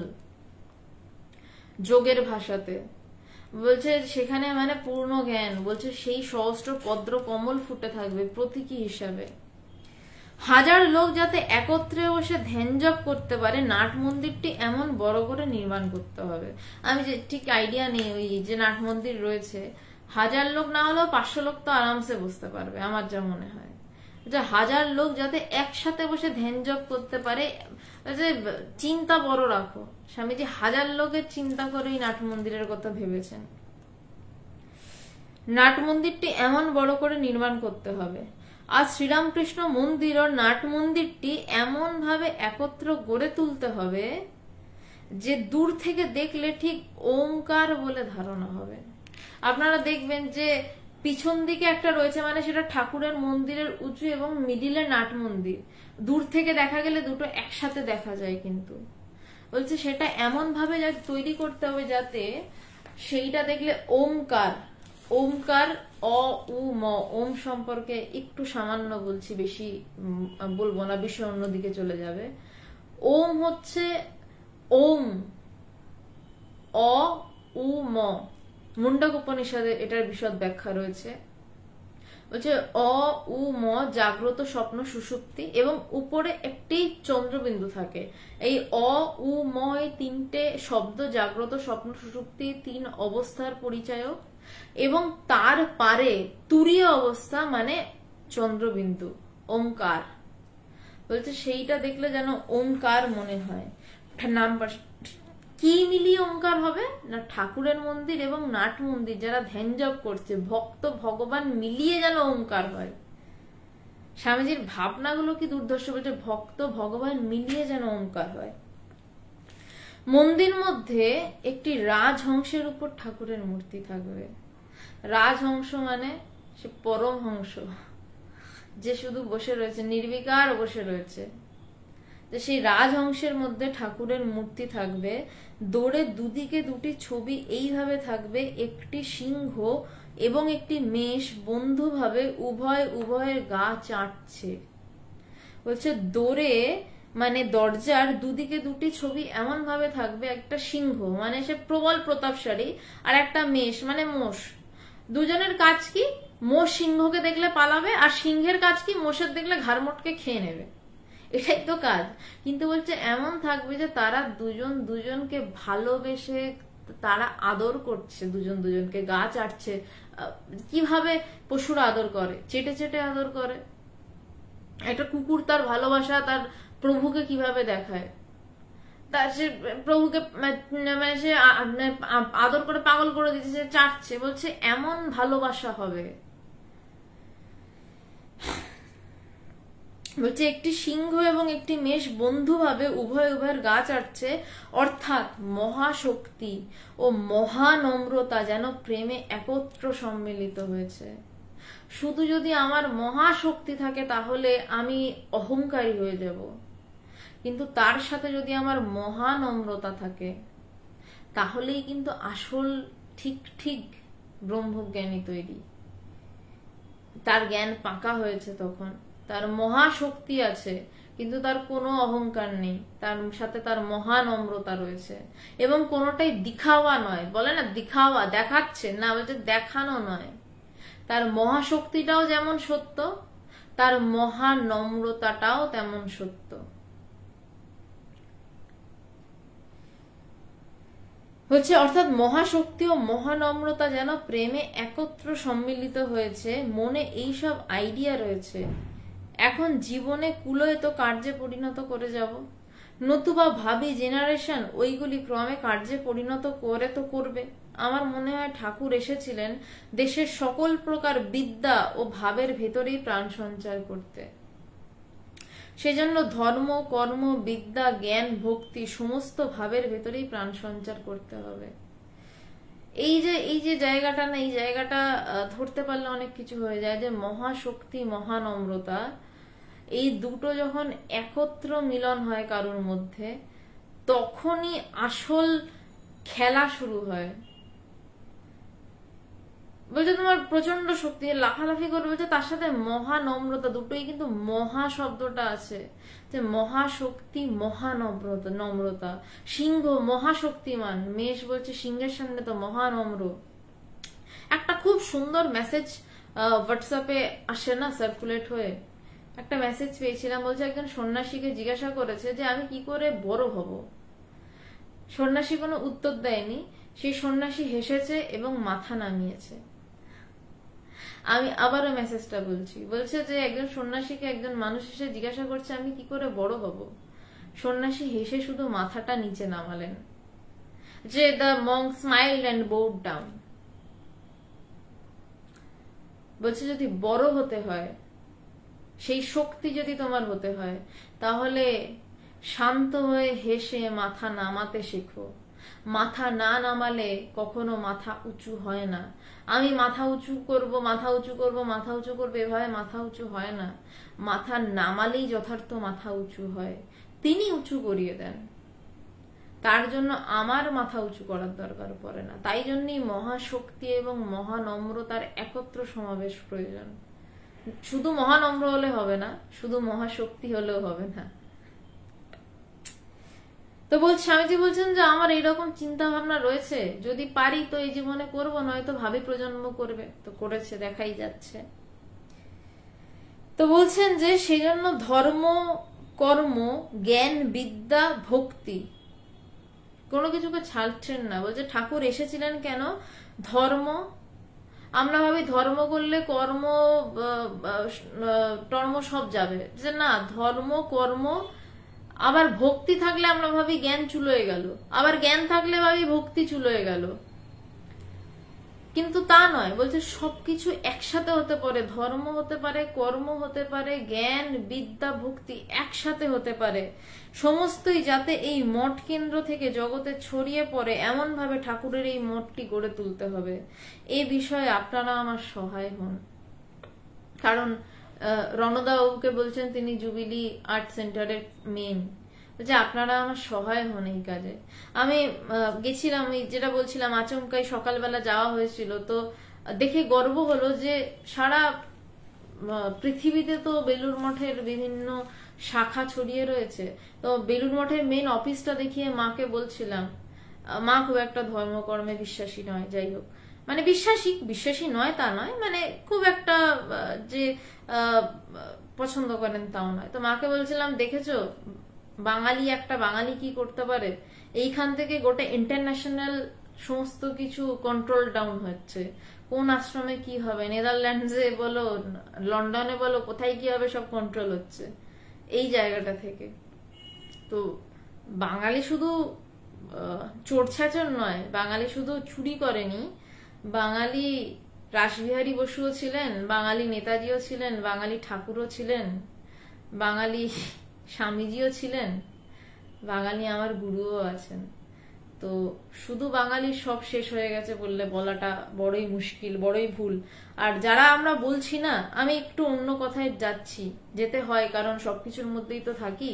যোগের ভাষাতে। বলছে সেখানে মানে পূর্ণ জ্ঞান, বলছে সেই সহস্র পদ্ম কমল ফুটে থাকবে প্রতীকী হিসাবে। হাজার লোক যাতে একত্রে বসে ধ্যান জপ করতে পারে, নাট মন্দিরটি এমন বড় করে নির্মাণ করতে হবে। আমি যে ঠিক আইডিয়া নেই ওই যে নাট মন্দির রয়েছে, 1000 লোক না হলেও 500 লোক তো আরামসে বসতে পারবে আমার যা মনে হয়। যে 1000 লোক যাতে একসাথে বসে ধ্যান জপ করতে পারে, চিন্তা বড় রাখো। স্বামীজি 1000 লোকের চিন্তা করেই নাট মন্দিরের কথা ভেবেছেন। নাট মন্দিরটি এমন বড় করে নির্মাণ করতে হবে। আর শ্রীরামকৃষ্ণ মন্দির ও নাট মন্দিরটি এমন ভাবে একত্র গড়ে তুলতে হবে যে দূর থেকে দেখলে ঠিক ওমকার বলে ধারণা হবে। আপনারা দেখবেন যে পিছন দিকে একটা রয়েছে, মানে সেটা ঠাকুরের মন্দিরের উঁচু এবং মিডিলে নাট মন্দির, দূর থেকে দেখা গেলে দুটো একসাথে দেখা যায়। কিন্তু বলছে সেটা এমন ভাবে তৈরি করতে হবে যাতে সেইটা দেখলে ওমকার ওমকার অ উ ম, ওম সম্পর্কে একটু সামান্য বলছি, বেশি বলবো না, বিষয় অন্যদিকে চলে যাবে। ওম হচ্ছে ওম, অ উ ম, মুন্ডক উপনিষদে এটার বিশদ ব্যাখ্যা রয়েছে। বলছে অ উ ম জাগ্রত, স্বপ্ন, সুষুপ্তি, এবং উপরে একটি চন্দ্রবিন্দু থাকে। এই অ উ ম এই তিনটে শব্দ জাগ্রত, স্বপ্ন, সুষুপ্তি তিন অবস্থার পরিচায়ক, এবং তার পারে তুরীয় অবস্থা মানে চন্দ্রবিন্দু, ওমকার। বলছে সেইটা দেখলে যেন ওমকার মনে হয়। নাম কি মিলিয়ে ওমকার হবে না, ঠাকুরের মন্দির এবং নাট মন্দির যারা ধ্যান জপ করছে, ভক্ত ভগবান মিলিয়ে যেন ওমকার হয়। স্বামীজির ভাবনাগুলো কি দুর্ধর্ষ, বলছে ভক্ত ভগবান মিলিয়ে যেন ওমকার হয়। মন্দির মধ্যে একটি রাজহংসের উপর ঠাকুরের মূর্তি থাকবে। রাজহংস মানে সে পরমহংস, যে শুধু বসে রয়েছে, নির্বিকার বসে রয়েছে। সেই রাজহংসের মধ্যে ঠাকুরের মূর্তি থাকবে। দৌড়ে দুদিকে দুটি ছবি এইভাবে থাকবে, একটি সিংহ এবং একটি মেষ বন্ধুভাবে উভয় উভয়ের গা চাটছে। বলছে দৌড়ে মানে দরজার দুদিকে দুটি ছবি এমন ভাবে থাকবে, একটা সিংহ মানে সে প্রবল প্রতাপশালী, আর একটা মেষ মানে মোষ। দুজনের কাজ কি, মোষ সিংহকে দেখলে পালাবে, আর সিংহের কাজ কি, মোষের দেখলে ঘাড় মোটকে খেয়ে নেবে, এটাই তো কাজ। কিন্তু বলছে এমন থাকবে যে তারা দুজন দুজনকে ভালোবেসে তারা আদর করছে, দুজন দুজনকে গা চাটছে। কিভাবে পশুরা আদর করে, চেটে চেটে আদর করে। একটা কুকুর তার ভালোবাসা তার প্রভুকে কিভাবে দেখায়, তার সে প্রভুকে মানে সে আদর করে পাগল করে দিচ্ছে, সে চাটছে। বলছে এমন ভালোবাসা হবে। বলছে একটি সিংহ এবং একটি মেষ বন্ধুভাবে উভয় উভয়ের গা চাটছে, অর্থাৎ মহাশক্তি ও মহানম্রতা যেন প্রেমে একত্র সম্মিলিত হয়েছে। শুধু যদি আমার মহাশক্তি থাকে তাহলে আমি অহংকারী হয়ে যাব, কিন্তু তার সাথে যদি আমার মহানম্রতা থাকে তাহলেই কিন্তু আসল ঠিক ঠিক ব্রহ্মজ্ঞানী তৈরি। তার জ্ঞান পাকা হয়েছে, তখন তার মহাশক্তি আছে কিন্তু তার কোনো অহংকার নেই, তার সাথে তার মহানম্রতা রয়েছে, এবং কোনোটাই দিখাওয়া নয়। বলে না দিখাওয়া, দেখাচ্ছে না, বলছে দেখানো নয়। তার মহাশক্তিটাও যেমন সত্য, তার মহানম্রতাটাও তেমন সত্য। হচ্ছে অর্থাৎ মহাশক্তি ও মহানম্রতা যেন প্রেমে একত্র সম্মিলিত হয়েছে। মনে এইসব আইডিয়া রয়েছে, এখন জীবনে কুলোয় তো কার্যে পরিণত করে যাব, নতুবা ভাবি জেনারেশন ওইগুলি ক্রমে কার্যে পরিণত করে তো করবে। আমার মনে হয় ঠাকুর এসেছিলেন দেশের সকল প্রকার বিদ্যা ও ভাবের ভেতরেই প্রাণ সঞ্চার করতে। সেজন্য ধর্ম, কর্ম, বিদ্যা, জ্ঞান, ভক্তি সমস্ত ভাবের ভেতরেই প্রাণ সঞ্চার করতে হবে। এই যে জায়গাটা না, এই জায়গাটা ধরতে পারলে অনেক কিছু হয়ে যায়। যে মহাশক্তি, মহানম্রতা, এই দুটো যখন একত্র মিলন হয় কারোর মধ্যে, তখনই আসল খেলা শুরু হয়। বলছে তোমার প্রচন্ড শক্তি, লাফালাফি করবে, বলছে তার সাথে মহানম্রতা, দুটোই কিন্তু মহা শব্দটা আছে, যে মহাশক্তি, মহানম্রতা। সিংহ মহাশক্তিমান, মেষ বলছে সিংহের সামনে তো মহানম্র। একটা খুব সুন্দর মেসেজ হোয়াটসঅ্যাপে আসে না, সার্কুলেট হয়ে, একটা মেসেজ পেয়েছিলাম। বলছে একজন সন্ন্যাসীকে জিজ্ঞাসা করেছে যে আমি কি করে বড় হব। সন্ন্যাসী কোনো উত্তর দেয়নি, সেই সন্ন্যাসী হেসেছে এবং মাথা নামিয়েছে। আমি আবারও মেসেজটা বলছি। বলছে যে একজন সন্ন্যাসীকে একজন মানুষ এসে জিজ্ঞাসা করছে আমি কি করে বড় হব। সন্ন্যাসী হেসে শুধু মাথাটা নিচে নামালেন। যে the monk smiled and bowed down. বলছে যদি বড় হতে হয়, সেই শক্তি যদি তোমার হতে হয়, তাহলে শান্ত হয়ে হেসে মাথা নামাতে শেখো। মাথা না নামালে কখনো মাথা উঁচু হয় না। আমি মাথা উঁচু করব, মাথা উঁচু করব, মাথা উঁচু করবো, এভাবে মাথা উঁচু হয় না। মাথা নামালেই যথার্থ মাথা উঁচু হয়, তিনি উঁচু করিয়ে দেন। তার জন্য আমার মাথা উঁচু করার দরকার পড়ে না। তাই জন্যই মহাশক্তি এবং মহানম্রতার একত্র সমাবেশ প্রয়োজন। শুধু মহানম্র হলে হবে না, শুধু মহাশক্তি হলেও হবে না। তো স্বামীজি বলছেন যে আমার এইরকম চিন্তা ভাবনা রয়েছে, যদি পারি তো এই জীবনে করবো, নয়তো ভাবি প্রজন্ম করবে, তো করেছে, দেখাই যাচ্ছে। তো বলছেন যে সেই জন্য ধর্ম, কর্ম, জ্ঞান, বিদ্যা, ভক্তি কোনো কিছুকে ছাড়ছেন না। বলছে ঠাকুর এসেছিলেন কেন? ধর্ম, আমরা ভাবি ধর্ম করলে কর্ম টর্ম সব যাবে, যে না, ধর্ম, কর্ম, আবার ভক্তি থাকলে আমরা ভাবি জ্ঞান চুলোয় গেল, আবার জ্ঞান থাকলে ভাবি ভক্তি চুলোয় গেল, কিন্তু তা নয়। বলছে সবকিছু একসাথে হতে পারে, ধর্ম হতে পারে, কর্ম হতে পারে, জ্ঞান, বিদ্যা, ভক্তি একসাথে হতে পারে, সমস্তই যাতে এই মঠ কেন্দ্র থেকে জগতে ছড়িয়ে পড়ে এমন ভাবে ঠাকুরের এই মঠটি গড়ে তুলতে হবে। এই বিষয়ে আপনারা আমার সহায় হন। কারণ রণদা বাবুকে বলছেন, তিনি জুবিলি আর্ট সেন্টারের মেন, যে আপনারা আমার সহায় হন এই কাজে। আমি গেছিলাম, যেটা বলছিলাম, আচমকাই সকালবেলা যাওয়া হয়েছিল, তো দেখে গর্ব হলো যে সারা পৃথিবীতে তো বেলুড় মঠের বিভিন্ন শাখা ছড়িয়ে রয়েছে। তো বেলুড় মঠের মেন অফিসটা দেখিয়ে মাকে বলছিলাম, মা খুব একটা ধর্মকর্মে বিশ্বাসী নয়, যাই হোক, মানে বিশ্বাসী নয় তা নয়, মানে খুব একটা যে পছন্দ করেন তাও নয়। তো মাকে বলছিলাম, দেখেছো একটা বাঙালি কি করতে পারে? এইখান থেকে গোটা ইন্টারন্যাশনাল সমস্ত কিছু কন্ট্রোল ডাউন হচ্ছে। কোন আশ্রমে কি হবে, নেদারল্যান্ডসে বলো, লন্ডনে বলো, কোথায় কি হবে, সব কন্ট্রোল হচ্ছে এই জায়গাটা থেকে। তো বাঙালি শুধু চোরছাচর নয়, বাঙালি শুধু চুরি করেনি, বাঙালি রাসবিহারী বসুও ছিলেন, বাঙালি নেতাজিও ছিলেন, বাঙালি ঠাকুরও ছিলেন, বাঙালি স্বামীজিও ছিলেন, বাঙালি আমার গুরুও আছেন। তো শুধু বাঙালির সব শেষ হয়ে গেছে বলাটা বড়ই মুশকিল, বড়ই ভুল। আর যারা আমরা বলছি না, আমি একটু অন্য কথায় যেতে হয়, কারণ সবকিছুর মধ্যেই তো থাকি।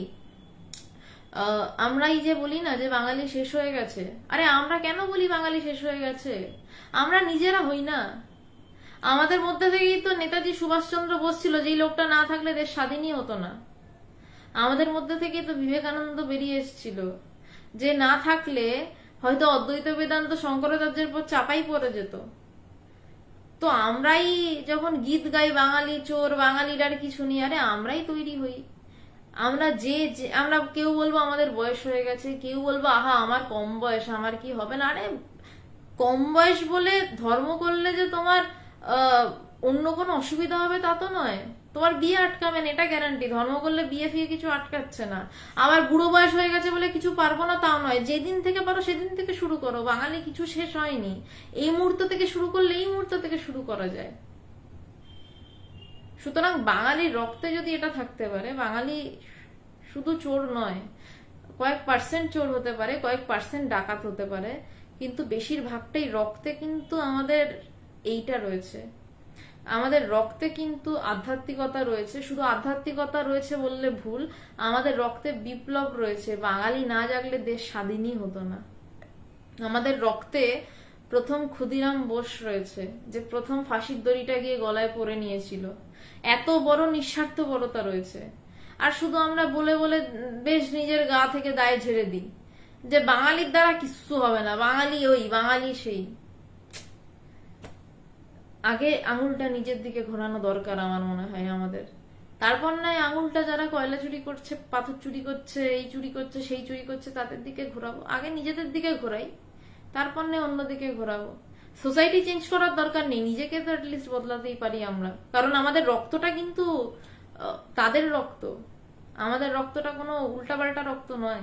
আমরাই যে বলি না যে বাঙালি শেষ হয়ে গেছে, আরে আমরা কেন বলি বাঙালি শেষ হয়ে গেছে? আমরা নিজেরা হই না। আমাদের মধ্যে থেকেই তো নেতাজি সুভাষচন্দ্র বোস ছিল, যেই লোকটা না থাকলে দেশ স্বাধীনই হতো না। আমাদের মধ্যে থেকেই তো বিবেকানন্দ বেরিয়ে এসেছিল, যে না থাকলে হয়তো অদ্বৈত বেদান্ত শঙ্করাচার্যের পর চাপাই পড়ে যেত। তো আমরাই যখন গীত গাই বাঙালি চোর, বাঙালির আর কিছু নেই, আরে আমরাই তৈরি হই। আমরা আমরা কেউ বলবো আমাদের বয়স হয়ে গেছে, কেউ বলবো আহা আমার কম বয়স, আমার কি হবে না। আরে কম বয়স বলে ধর্ম করলে যে তোমার অন্য কোনো অসুবিধা হবে তা তো নয়। তোমার বিয়ে আটকাবে না, এটা গ্যারান্টি। ধর্ম করলে বিয়ে ফিয়ে কিছু আটকাচ্ছে না। আবার বুড়ো বয়স হয়ে গেছে বলে কিছু পারবো না তাও নয়। যেদিন থেকে পারো সেদিন থেকে শুরু করো। বাঙালি কিছু শেষ হয়নি। এই মুহূর্ত থেকে শুরু করলে এই মুহূর্ত থেকে শুরু করা যায়। সুতরাং বাঙালির রক্তে যদি এটা থাকতে পারে, বাঙালি শুধু চোর নয়, কয়েক % চোর হতে পারে, কয়েক % ডাকাত হতে পারে, কিন্তু বেশিরভাগটাই রক্তে কিন্তু আমাদের এইটা রয়েছে। আমাদের রক্তে কিন্তু আধ্যাত্মিকতা রয়েছে। শুধু আধ্যাত্মিকতা রয়েছে বললে ভুল, আমাদের রক্তে বিপ্লব রয়েছে। বাঙালি না জাগলে দেশ স্বাধীনই হতো না। আমাদের রক্তে প্রথম ক্ষুদিরাম বোস রয়েছে, যে প্রথম ফাঁসির দড়িটা গিয়ে গলায় পরে নিয়েছিল। এত বড় নিঃস্বার্থপরতা রয়েছে। আর শুধু আমরা বলে বলে বেশ নিজের গা থেকে দায় ঝেড়ে দিই যে বাঙালির দ্বারা কিচ্ছু হবে না, বাঙালি ওই, বাঙালি সেই। আগে আঙুলটা নিজের দিকে ঘোরানো দরকার আমার মনে হয় আমাদের। তারপর নয় আঙুলটা যারা কয়লা চুরি করছে, পাথর চুরি করছে, এই চুরি করছে, সেই চুরি করছে, তাদের দিকে ঘোরাবো। আগে নিজেদের দিকে ঘোরাই, তারপর নয় অন্যদিকে ঘোরাবো। সোসাইটি চেঞ্জ করার দরকার নেই, নিজেকে তো অ্যাটলিস্ট বদলাতেই পারি আমরা। কারণ আমাদের রক্তটা কিন্তু তাদের রক্ত, আমাদের রক্তটা কোনো উল্টাপাল্টা রক্ত নয়।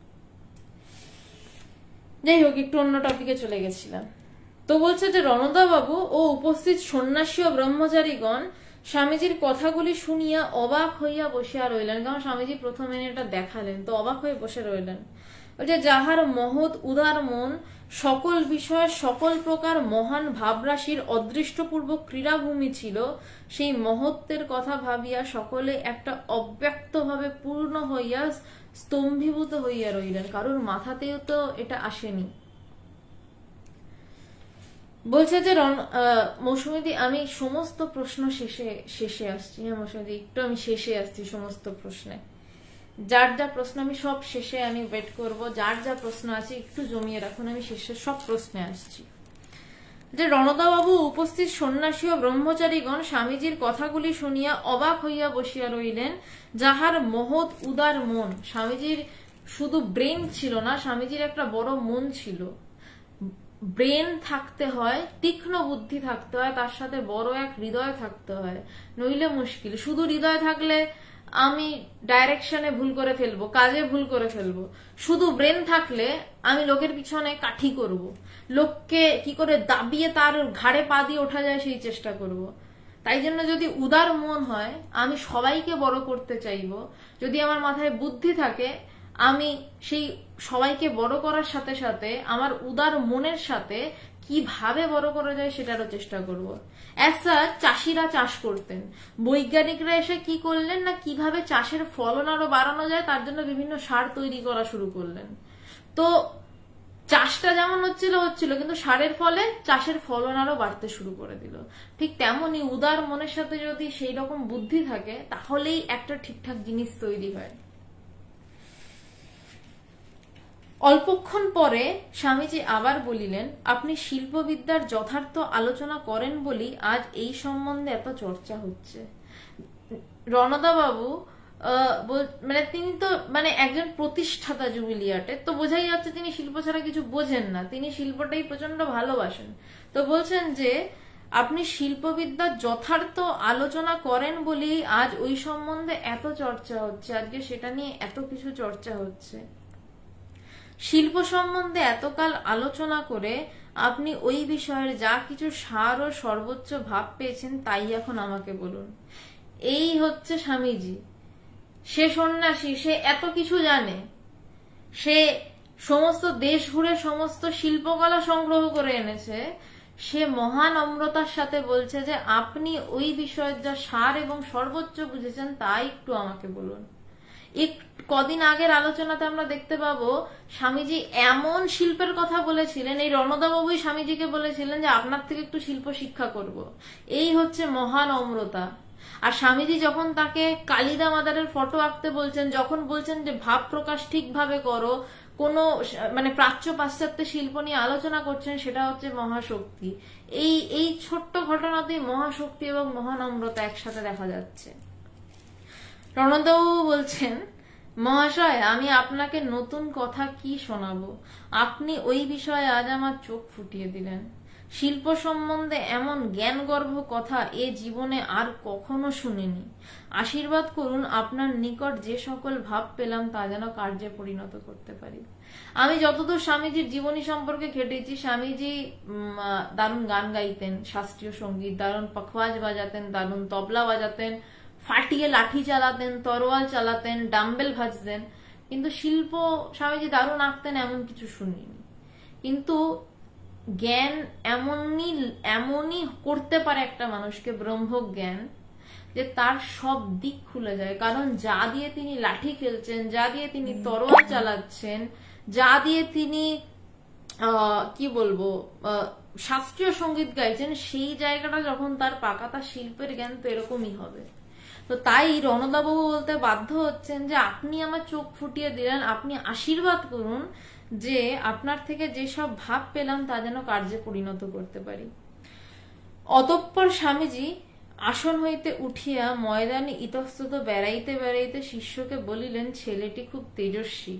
যাই হোক, একটু অন্য টপিকে চলে গেছিলাম। তো বলছে যে রণদা বাবু ও উপস্থিত সন্ন্যাসী ও ব্রহ্মচারীগণ স্বামীজির কথাগুলি শুনিয়া অবাক হইয়া বসিয়া রইলেন। কারণ স্বামীজি প্রথমে এটা দেখালেন, তো অবাক হয়ে বসে রইলেন। বলছে যাহার মহৎ উদার মন সকল বিষয়ে সকল প্রকার মহান ভাবরাশির অদৃষ্টপূর্বক ক্রীড়াভূমি ছিল, সেই মহত্বের কথা ভাবিয়া সকলে একটা অব্যক্তভাবে পূর্ণ হইয়া স্তম্ভীভূত হইয়া রইলেন, কারোর মাথাতেও তো এটা আসেনি। বলছে যে মৌসুমীদি আমি সমস্ত প্রশ্ন শেষে আসছি। হ্যাঁ মৌসুমীদি, একটু আমি শেষে আসছি সমস্ত প্রশ্নে। যার যা প্রশ্ন আমি সব শেষে আমি ওয়েট করব, যার যা প্রশ্ন আছে একটু জমিয়ে রাখুন, আমি শেষে সব প্রশ্নে আসছি। যে রণদাবাবু উপস্থিত সন্ন্যাসী ও ব্রহ্মচারীগণ স্বামীজির কথাগুলি শুনিয়া অবাক হইয়া বসিয়া রইলেন। যাহার মহৎ উদার মন, স্বামীজির শুধু ব্রেন ছিল না, স্বামীজির একটা বড় মন ছিল। ব্রেন থাকতে হয়, তীক্ষ্ণ বুদ্ধি থাকতে হয়, তার সাথে বড় এক হৃদয় থাকতে হয়, নইলে মুশকিল। শুধু হৃদয় থাকলে আমি ডাইরেকশনে ভুল করে ফেলবো, কাজে ভুল করে ফেলবো। শুধু ব্রেন থাকলে আমি লোকের পিছনে কাঠি করব, লোককে কি করে দাবিয়ে তার ঘাড়ে পা দিয়ে ওঠা যায় সেই চেষ্টা করব। তাই জন্য যদি উদার মন হয়, আমি সবাইকে বড় করতে চাইবো। যদি আমার মাথায় বুদ্ধি থাকে, আমি সেই সবাইকে বড় করার সাথে সাথে আমার উদার মনের সাথে কিভাবে বড় করা যায় সেটারও চেষ্টা করব। এসা চাষিরা চাষ করতেন, বৈজ্ঞানিকরা এসে কি করলেন না, কিভাবে চাষের ফলন আরো বাড়ানো যায় তার জন্য বিভিন্ন সার তৈরি করা শুরু করলেন। তো চাষটা যেমন হচ্ছিল কিন্তু সারের ফলে চাষের ফলন আরো বাড়তে শুরু করে দিল। ঠিক তেমনি উদার মনের সাথে যদি সেই রকম বুদ্ধি থাকে, তাহলেই একটা ঠিকঠাক জিনিস তৈরি হয়। অল্পক্ষণ পরে স্বামীজি আবার বলিলেন, আপনি শিল্পবিদ্যার যথার্থ আলোচনা করেন বলি আজ এই সম্বন্ধে এত চর্চা হচ্ছে। রণদাবাবু মানে তিনি তো মানে একজন প্রতিষ্ঠাতা জুবিলিয়ার্টের, তো বোঝাই যাচ্ছে তিনি শিল্প ছাড়া কিছু বোঝেন না, তিনি শিল্পটাই প্রচন্ড ভালোবাসেন। তো বলছেন যে আপনি শিল্পবিদ্যার যথার্থ আলোচনা করেন বলি আজ ওই সম্বন্ধে এত চর্চা হচ্ছে, আজকে সেটা নিয়ে এত কিছু চর্চা হচ্ছে। শিল্প সম্বন্ধে এতকাল আলোচনা করে আপনি ওই বিষয়ের যা কিছু সার ও সর্বোচ্চ ভাব পেয়েছেন তাই এখন আমাকে বলুন। এই হচ্ছে স্বামীজি। সে সন্ন্যাসী, সে এত কিছু জানে, সে সমস্ত দেশ ঘুরে সমস্ত শিল্পকলা সংগ্রহ করে এনেছে। সে মহান নম্রতার সাথে বলছে যে আপনি ওই বিষয়ের যা সার এবং সর্বোচ্চ বুঝেছেন তাই একটু আমাকে বলুন। কদিন আগের আলোচনাতে আমরা দেখতে পাবো স্বামীজি এমন শিল্পের কথা বলেছিলেন, এই রণদাবাবুই স্বামীজিকে বলেছিলেন যে আপনার থেকে একটু শিল্প শিক্ষা করব। এই হচ্ছে মহান নম্রতা। আর স্বামীজি যখন তাকে কালিদা মাদারের ফটো আঁকতে বলছেন, যখন বলছেন যে ভাব প্রকাশ ঠিকভাবে করো, কোন মানে প্রাচ্য পাশ্চাত্য শিল্প নিয়ে আলোচনা করছেন, সেটা হচ্ছে মহাশক্তি। এই ছোট্ট ঘটনাতেই মহাশক্তি এবং মহানম্রতা একসাথে দেখা যাচ্ছে। রণদাবাবু বলছেন, মহাশয় আমি আপনাকে নতুন কথা কি শোনাবো, আপনি ওই বিষয়ে আজ আমার চোখ ফুটিয়ে দিলেন। শিল্প সম্বন্ধে এমন জ্ঞানগর্ভ কথা এ জীবনে আর কখনো শুনিনি। আশীর্বাদ করুন আপনার নিকট যে সকল ভাব পেলাম তা যেন কার্যে পরিণত করতে পারি। আমি যতদূর স্বামীজির জীবনী সম্পর্কে ঘেটেছি, স্বামীজি দারুণ গান গাইতেন, শাস্ত্রীয় সঙ্গীত, দারুণ পখওয়াজ বাজাতেন, দারুণ তবলা বাজাতেন, ফাটিয়ে লাঠি চালাতেন, তরোয়াল চালাতেন, ডাম্বেল ভাজতেন, কিন্তু শিল্প স্বামীজি দারুণ আঁকতেন এমন কিছু শুনিনি। কিন্তু জ্ঞান এমনই করতে পারে একটা মানুষকে, ব্রহ্মজ্ঞান, যে তার সব দিক খুলে যায়। কারণ যা দিয়ে তিনি লাঠি খেলছেন, যা দিয়ে তিনি তরোয়াল চালাচ্ছেন, যা দিয়ে তিনি কি বলবো শাস্ত্রীয় সঙ্গীত গাইছেন, সেই জায়গাটা যখন তার পাকা, তার শিল্পের জ্ঞান তো এরকমই হবে। তো তাই রণদাবাবু বলতে বাধ্য হচ্ছেন যে আপনি আমার চোখ ফুটিয়ে দিলেন, আপনি আশীর্বাদ করুন যে আপনার থেকে যেসব ভাব পেলাম তা যেন কার্যে পরিণত করতে পারি। অতঃপর স্বামীজি আসন হইতে উঠিয়া ময়দানে ইতস্তত বেড়াইতে বেড়াইতে শিষ্যকে বলিলেন, ছেলেটি খুব তেজস্বী।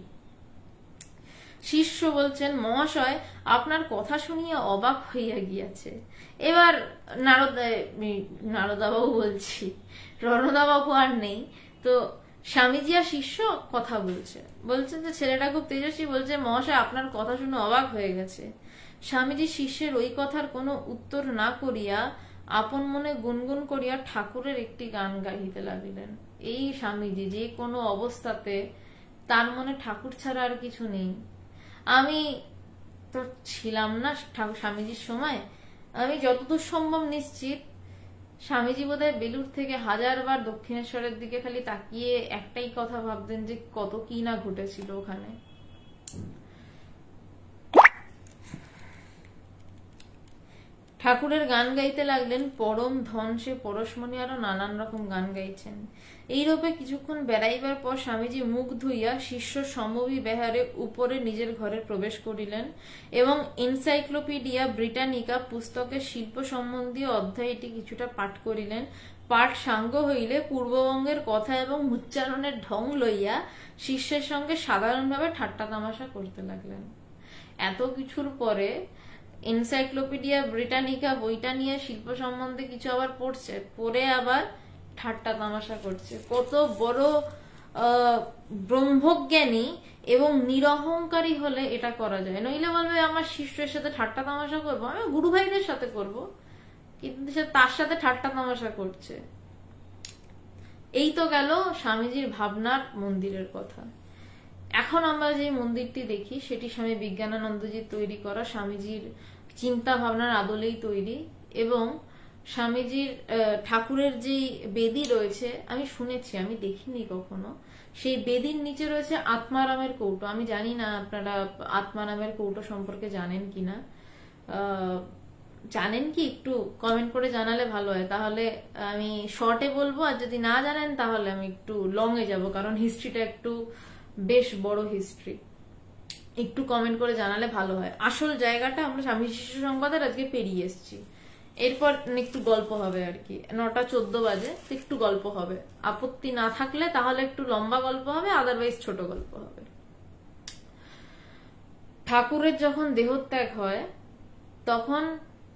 শিষ্য বলছেন, মহাশয় আপনার কথা শুনিয়া অবাক হইয়া গিয়াছে। এবার নারদাবাবু বলছি, রণদাবাবু আর নেই, তো স্বামীজি আর শিষ্য কথা বলছেন যে ছেলেটা খুব তেজস্বী। বলছে, মহাশয় আপনার কথা শুনে অবাক হয়ে গেছে। স্বামীজি শিষ্যের ওই কথার কোনো উত্তর না করিয়া আপন মনে গুনগুন করিয়া ঠাকুরের একটি গান গাইতে লাগিলেন। এই স্বামীজি যে কোনো অবস্থাতে তার মনে ঠাকুর ছাড়া আর কিছু নেই। আমি তো ছিলাম না স্বামীজির সময়, আমি যতদূর সম্ভব নিশ্চিত স্বামীজি বোধহয় বেলুড় থেকে 1000 বার দক্ষিণেশ্বরের দিকে খালি তাকিয়ে একটাই কথা ভাবতেন যে কত কি না ঘটেছিল ওখানে। ঠাকুরের গান গাইতে লাগলেন, পরম ধন সে পরশমণি, আরো নানান রকম গান গাইছেন। এইরূপে কিছুক্ষণ বেড়াইবার পর স্বামীজি মুখ ধুইয়া শিষ্য সমবি বেহারে উপরে নিজের ঘরে প্রবেশ করিলেন এবং এনসাইক্লোপিডিয়া ব্রিটানিকা পুস্তকের শিল্প সম্বন্ধীয় অধ্যায়টি কিছুটা পাঠ করিলেন। পাঠ সাঙ্গ হইলে পূর্ববঙ্গের কথা এবং উচ্চারণের ঢং লইয়া শিষ্যের সঙ্গে সাধারণভাবে ঠাট্টা তামাশা করতে লাগলেন। এত কিছুর পরে এনসাইক্লোপিডিয়া ব্রিটানিকা বইটা নিয়ে শিল্প সম্বন্ধে কিছু আবার পড়ছে, পড়ে আবার ঠাট্টা তামাশা করছে। কত বড় ব্রহ্মজ্ঞানী এবং নিরহংকারী হলে এটা করা যায়। নইলে বলবে আমার শিষ্যের সাথে ঠাট্টা তামাশা করবো, আমি গুরু ভাইদের সাথে করব, কিন্তু সে তার সাথে ঠাট্টা তামাশা করছে। এই তো গেল স্বামীজির ভাবনার মন্দিরের কথা। এখন আমরা যে মন্দিরটি দেখি সেটি স্বামী বিজ্ঞানানন্দজির তৈরি করা, স্বামীজির চিন্তা ভাবনার আদলেই তৈরি। এবং স্বামীজির ঠাকুরের যে বেদি রয়েছে, আমি শুনেছি, আমি দেখিনি কখনো, সেই বেদির নিচে রয়েছে আত্মারামের কৌটো। আমি জানি না আপনারা আত্মারামের কৌটো সম্পর্কে জানেন কিনা, জানেন কি একটু কমেন্ট করে জানালে ভালো হয়। তাহলে আমি শর্টে বলবো, আর যদি না জানেন তাহলে আমি একটু লং এ যাবো, কারণ হিস্ট্রিটা একটু বেশ বড় হিস্ট্রি। একটু কমেন্ট করে জানালে ভালো হয়। আসল জায়গাটা আমরা স্বামী শিশু সংবাদের আজকে পেরিয়ে এসেছি, এরপর একটু গল্প হবে আর কি। 9:14 বাজে, একটু গল্প হবে, আপত্তি না থাকলে তাহলে একটু লম্বা গল্প হবে, আদারওয়াইজ ছোট গল্প হবে। ঠাকুরের যখন দেহত্যাগ হয় তখন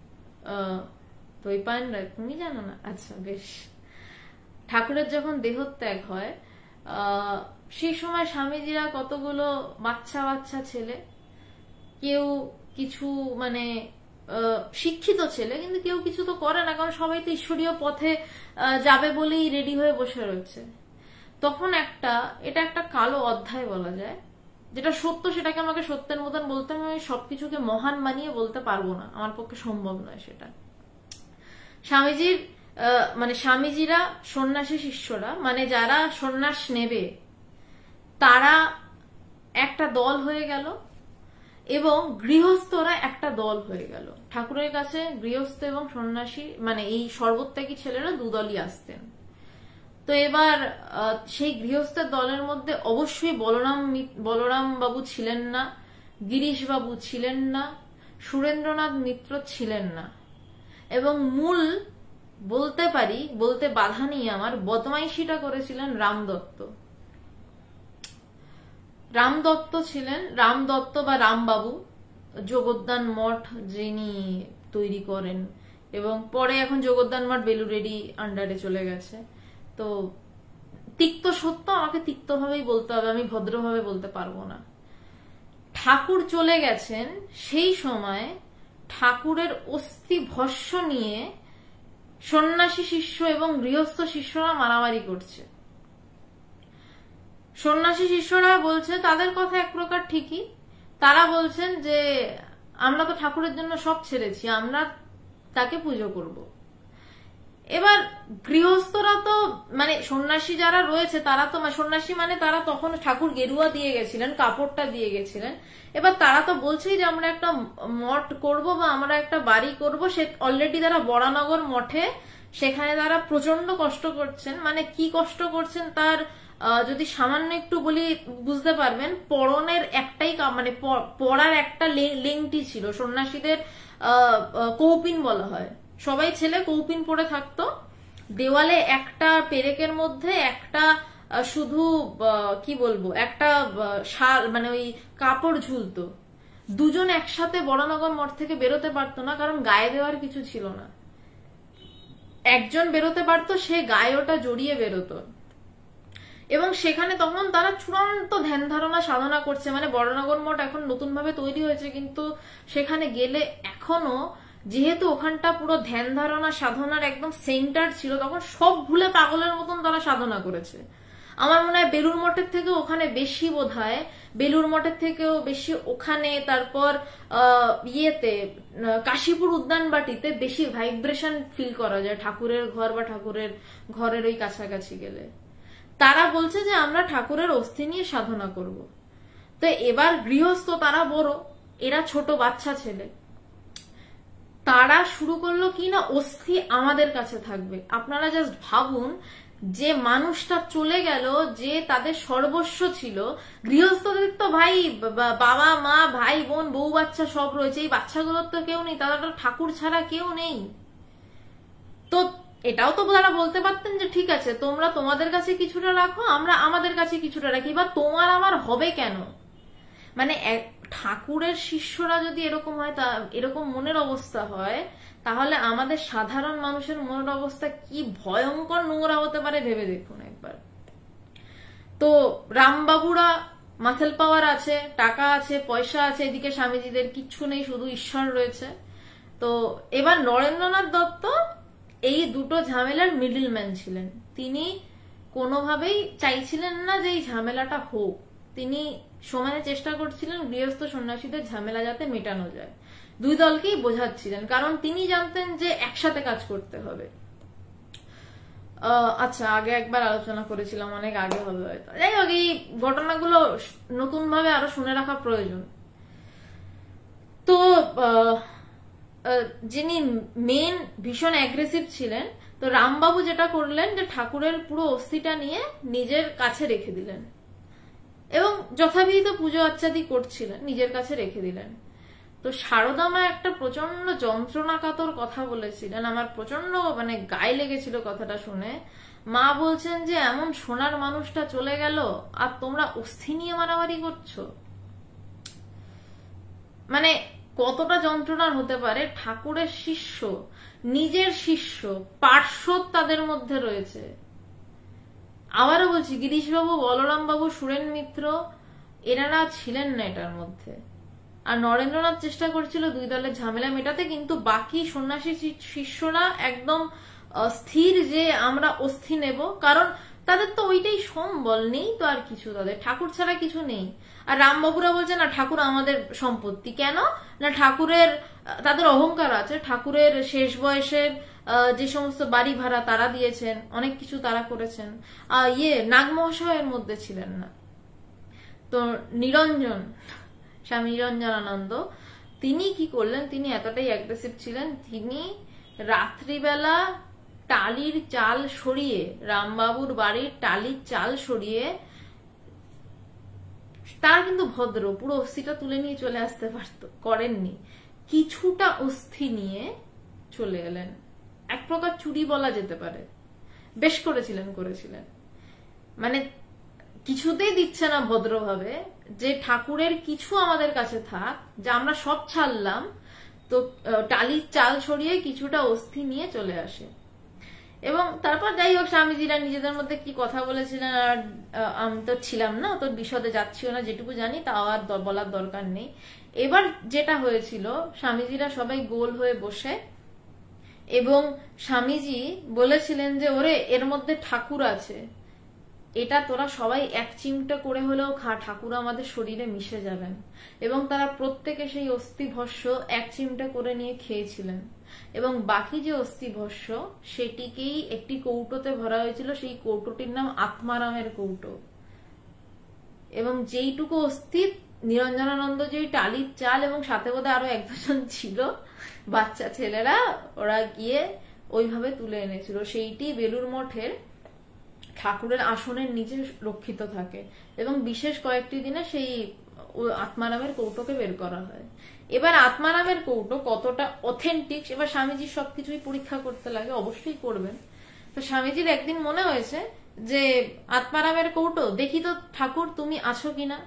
তুমি জানো না? আচ্ছা বেশ। ঠাকুরের যখন দেহত্যাগ হয় সেই সময় স্বামীজিরা কতগুলো বাচ্চা বাচ্চা ছেলে, কেউ কিছু মানে শিক্ষিত ছেলে, কিন্তু কেউ কিছু তো করে না, কারণ সবাই তো ঈশ্বরীয় পথে যাবে বলেই রেডি হয়ে বসে রয়েছে। তখন এটা একটা কালো অধ্যায় বলা যায়। যেটা সত্য সেটাকে আমাকে সত্যের মতন বলতে, আমি সবকিছুকে মহান মানিয়ে বলতে পারবো না, আমার পক্ষে সম্ভব নয় সেটা। স্বামীজিরা সন্ন্যাসী শিষ্যরা, মানে যারা সন্ন্যাস নেবে, তারা একটা দল হয়ে গেল এবং গৃহস্থরা একটা দল হয়ে গেল। ঠাকুরের কাছে গৃহস্থ এবং সন্ন্যাসী মানে এই সর্বত্যাগী ছেলেরা দুদলই আসতেন। তো এবার সেই গৃহস্থের দলের মধ্যে অবশ্যই বলরাম বাবু ছিলেন না, গিরিশ বাবু ছিলেন না, সুরেন্দ্রনাথ মিত্র ছিলেন না, এবং মূল বলতে বাধা নেই আমার, বদমাইশিটা করেছিলেন রামদত্ত। রামদত্ত ছিলেন, রামদত্ত বা রামবাবু, যোগোদ্যান মঠ যিনি তৈরি করেন, এবং পরে এখন যোগোদ্যান মঠ বেলুড়েরই আন্ডারে চলে গেছে। তো তিক্ত সত্য, আমাকে তিক্তভাবেই বলতে হবে, আমি ভদ্রভাবে বলতে পারবো না। ঠাকুর চলে গেছেন, সেই সময় ঠাকুরের অস্থি ভস্য নিয়ে সন্ন্যাসী শিষ্য এবং গৃহস্থ শিষ্যরা মারামারি করছে। সন্ন্যাসী শিষ্যরা বলছে, তাদের কথা এক প্রকার ঠিকই, তারা বলছেন যে আমরা তো ঠাকুরের জন্য সব ছেড়েছি, আমরা তাকে পুজো করব। এবার গৃহস্থরা তো মানে সন্ন্যাসী যারা রয়েছে তারা তো সন্ন্যাসী মানে তারা তখন ঠাকুর গেরুয়া দিয়ে গেছিলেন, কাপড়টা দিয়ে গেছিলেন। এবার তারা তো বলছেই যে আমরা একটা মঠ করব বা আমরা একটা বাড়ি করব। সে অলরেডি তারা বরানগর মঠে, সেখানে তারা প্রচন্ড কষ্ট করছেন। মানে কি কষ্ট করছেন তার যদি সামান্য একটু বলি বুঝতে পারবেন। পরনের একটাই মানে পরার একটা লেংটি ছিল, সন্ন্যাসীদের কৌপিন বলা হয়, সবাই ছেলে কৌপিন পরে থাকতো। দেওয়ালে একটা পেরেকের মধ্যে একটা শুধু কি বলবো একটা শাল মানে ওই কাপড় ঝুলতো। দুজন একসাথে বরানগর মঠ থেকে বেরোতে পারতো না, কারণ গায়ে দেওয়ার কিছু ছিল না। একজন বেরোতে পারতো, সে গায়ে ওটা জড়িয়ে বেরোতো। এবং সেখানে তখন তারা চূড়ান্ত ধ্যান ধারণা সাধনা করছে। মানে বরানগর মঠ এখন নতুন ভাবে তৈরি হয়েছে, কিন্তু সেখানে গেলে এখনো যেহেতু ওখানটা পুরো ধ্যান ধারণা সাধনার একদম সেন্টার ছিল, তখন সব ভুলে পাগলের মতন তারা সাধনা করেছে। আমার মনে হয় বেলুর মঠের থেকে ওখানে বেশি বোধ হয়, বেলুর মঠের থেকেও বেশি ওখানে, তারপর ইয়েতে কাশীপুর উদ্যানবাটিতে বেশি ভাইব্রেশন ফিল করা যায় ঠাকুরের ঘর বা ঠাকুরের ঘরের ওই কাছাকাছি গেলে। তারা বলছে যে আমরা ঠাকুরের অস্থি নিয়ে সাধনা করব। তো এবার গৃহস্থ তারা বড়, এরা ছোট বাচ্চা ছেলে, তারা শুরু করলো কি না অস্থি আমাদের কাছে থাকবে। আপনারা জাস্ট ভাবুন, যে মানুষটা চলে গেল, যে তাদের সর্বস্ব ছিল, গৃহস্থদের তো ভাই বাবা মা ভাই বোন বউ বাচ্চা সব রয়েছে, এই বাচ্চাগুলোর তো কেউ নেই, তারা ঠাকুর ছাড়া কেউ নেই। তো এটাও তো তারা বলতে পারতেন যে ঠিক আছে তোমরা তোমাদের কাছে কিছুটা রাখো, আমরা আমাদের কাছে কিছুটা রাখি, বা তোমার আমার হবে কেন? মানে ঠাকুরের শিষ্যরা যদি এরকম হয়, তা এরকম মনের অবস্থা হয়, তাহলে আমাদের সাধারণ মানুষের মনের অবস্থা কি ভয়ঙ্কর নোংরা হতে পারে ভেবে দেখুন একবার। তো রামবাবুরা মাসেল পাওয়ার আছে, টাকা আছে, পয়সা আছে, এদিকে স্বামীজিদের কিচ্ছু নেই, শুধু ঈশ্বর রয়েছে। তো এবার নরেন্দ্রনাথ দত্ত এই দুটো ঝামেলার মিডলম্যান ছিলেন। তিনি কোনোভাবেই চাইছিলেন না যে এই ঝামেলাটা হোক, তিনি সমানে চেষ্টা করছিলেন গৃহস্থ সন্ন্যাসীদের ঝামেলা যাতে মেটানো যায়। দুই দলকেই বোঝাচ্ছিলেন, কারণ তিনি জানতেন যে একসাথে কাজ করতে হবে। আচ্ছা, আগে একবার আলোচনা করেছিলাম, অনেক আগে হবে হয়তো। যাই হোক, এই ঘটনাগুলো নতুন ভাবে আরো শুনে রাখা প্রয়োজন। তো যিনি মেন ভীষণ অ্যাগ্রেসিভ ছিলেন, তো রামবাবু যেটা করলেন যে ঠাকুরের পুরো অস্থিটা নিয়ে নিজের কাছে রেখে দিলেন এবং যথাবিহিত পুজো আচ্চাদি করছিলেন, নিজের কাছে রেখে দিলেন। তো শারদা মা একটা প্রচন্ড যন্ত্রণাকাতর কথা বলেছিলেন, আমার প্রচন্ড মানে গায়ে লেগেছিল কথাটা শুনে। মা বলছেন যে এমন সোনার মানুষটা চলে গেল আর তোমরা অস্থি নিয়ে মারামারি করছো। মানে কতটা যন্ত্রণার হতে পারে? ঠাকুরের শিষ্য, নিজের শিষ্য, পার্শ্বদ তাদের মধ্যে রয়েছে। আবারও বলছি, গিরিশবাবু, বলরাম বাবু, সুরেন মিত্র এনারা ছিলেন না এটার মধ্যে। আর নরেন্দ্রনাথ চেষ্টা করছিল দুই দলের ঝামেলা মেটাতে, কিন্তু বাকি সন্ন্যাসী শিষ্যরা একদম স্থির যে আমরা অস্থি নেব, কারণ তাদের তো ওইটাই সম্বল, নেই তো আর কিছু, তাদের ঠাকুর ছাড়া কিছু নেই। আর রামবাবুরা বলছে না ঠাকুর আমাদের সম্পত্তি। কেন না, ঠাকুরের তাদের অহংকার আছে, ঠাকুরের শেষ বয়সের যে সমস্ত বাড়ি ভাড়া তারা দিয়েছেন, অনেক কিছু তারা করেছেন। নাগমহাশয়ের মধ্যে ছিলেন না। তো নিরঞ্জন, স্বামী নিরঞ্জনানন্দ, তিনি কি করলেন, তিনি এতটাই অ্যাগ্রেসিভ ছিলেন, তিনি রাত্রিবেলা টালির চাল সরিয়ে, রামবাবুর বাড়ির টালির চাল সরিয়ে, তারা কিন্তু ভদ্র, পুরো অস্থিটা তুলে নিয়ে চলে আসতে পারত, করেননি। কিছুটা অস্থি নিয়ে চলে এলেন, এক প্রকার চুরি বলা যেতে পারে। বেশ করেছিলেন। মানে কিছুতেই দিচ্ছে না ভদ্রভাবে যে ঠাকুরের কিছু আমাদের কাছে থাক, যা আমরা সব ছাড়লাম। তো টালির চাল সরিয়ে কিছুটা অস্থি নিয়ে চলে আসে। এবং তারপর যাই হোক, স্বামীজিরা নিজেদের মধ্যে কি কথা বলেছিলেন, আর আমি তো ছিলাম না, তোর বিশদে যাচ্ছিও না, যেটুকু জানি তাও আর বলার দরকার নেই। এবার যেটা হয়েছিল, স্বামীজিরা সবাই গোল হয়ে বসে, এবং স্বামীজি বলেছিলেন যে ওরে, এর মধ্যে ঠাকুর আছে, এটা তোরা সবাই এক চিমটা করে হলেও খা, ঠাকুর আমাদের শরীরে মিশে যাবেন। এবং তারা প্রত্যেকে সেই অস্থিভস্য এক চিমটা করে নিয়ে খেয়েছিলেন, এবং বাকি যে অস্থিভস্য সেটিকেই একটি কৌটোতে ভরা হয়েছিল, সেই কৌটোটির নাম আত্মারামের কৌটো। এবং যেইটুকু অস্থি, নিরঞ্জনানন্দ যে টালির চাল এবং সাথে বোধহয় আরো এক দুজন ছিল বাচ্চা ছেলেরা, ওরা গিয়ে ওইভাবে তুলে এনেছিল, সেইটি বেলুর মঠের ঠাকুরের আসনের নিচে রক্ষিত থাকে। এবং বিশেষ কয়েকটি দিনে সেই আত্মারামের কৌটোকে বের করা হয়। এবার আত্মারামের কৌটো কতটা অথেন্টিক, এবার স্বামীজি সবকিছুই পরীক্ষা করতে লাগে, অবশ্যই করবেন। তো স্বামীজির একদিন মনে হয়েছে যে আত্মারামের কৌটো, দেখি তো ঠাকুর তুমি আছো কিনা,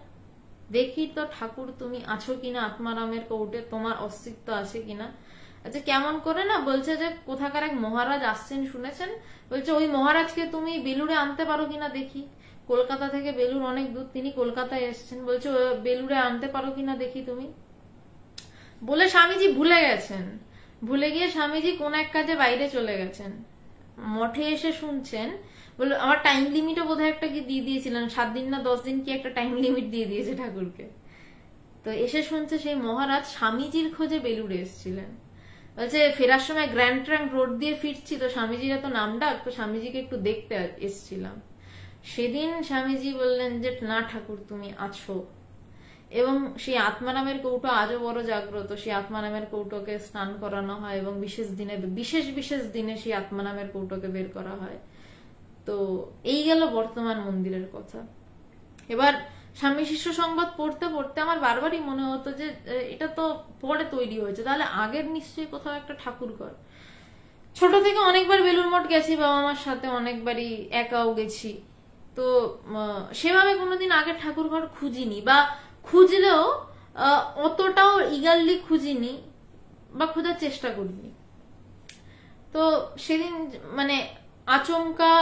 আত্মারামের কৌটে তোমার অস্তিত্ব আছে কিনা। আচ্ছা, কেমন করে না, বলছে যে কোথাকার এক মহারাজ আসছেন শুনেছেন, বলছে ওই মহারাজকে তুমি বেলুড়ে আনতে পারো কিনা দেখি। কলকাতা থেকে বেলুড় অনেক দূর, তিনি কলকাতায় এসছেন, বলছে বেলুড়ে আনতে পারো কিনা দেখি তুমি। বলে স্বামীজি ভুলে গেছেন, ভুলে গিয়ে স্বামীজি কোন এক কাজে বাইরে চলে গেছেন। মঠে এসে শুনছেন, বললো আমার টাইম লিমিটও বোধহয় একটা কি দিয়ে দিয়েছিলেন, 7 দিন না 10 দিন কি একটা টাইম লিমিট দিয়ে দিয়েছে ঠাকুরকে। তো এসে শুনছে সেই মহারাজ স্বামীজির খোঁজে বেলুড়ে এসেছিলেন। বলছে ফেরার সময় গ্র্যান্ড ট্রাঙ্ক রোড দিয়ে ফিরছি, তো স্বামীজির এত নাম ডাক, তো স্বামীজিকে একটু দেখতে এসেছিলাম। সেদিন স্বামীজি বললেন যে না ঠাকুর তুমি আছো, এবং সেই আত্মারামের কৌটো আজও বড় জাগ্রত। সেই আত্মারামের কৌটোকে স্নান করানো হয় এবং বিশেষ দিনে সেই আত্মারামের কৌটোকে বের করা হয়। তো এই গেল বর্তমান মন্দিরের কথা। এবার স্বামী শিষ্য সংবাদ পড়তে পড়তে আমার বারবারই মনে হতো যে এটা তো পরে তৈরি হয়েছে, তাহলে আগের নিশ্চয়ই কোথাও একটা ঠাকুর ঘর। ছোট থেকে অনেকবার বেলুড় মঠ গেছি বাবা মার সাথে, অনেকবারই একাও গেছি, তো সেভাবে কোনোদিন আগের ঠাকুর ঘর খুঁজিনি, বা খুঁজলেও অতটাও ইগারলি খুঁজিনি বা খোঁজার চেষ্টা করিনি। তো সেদিন মানে আচমকা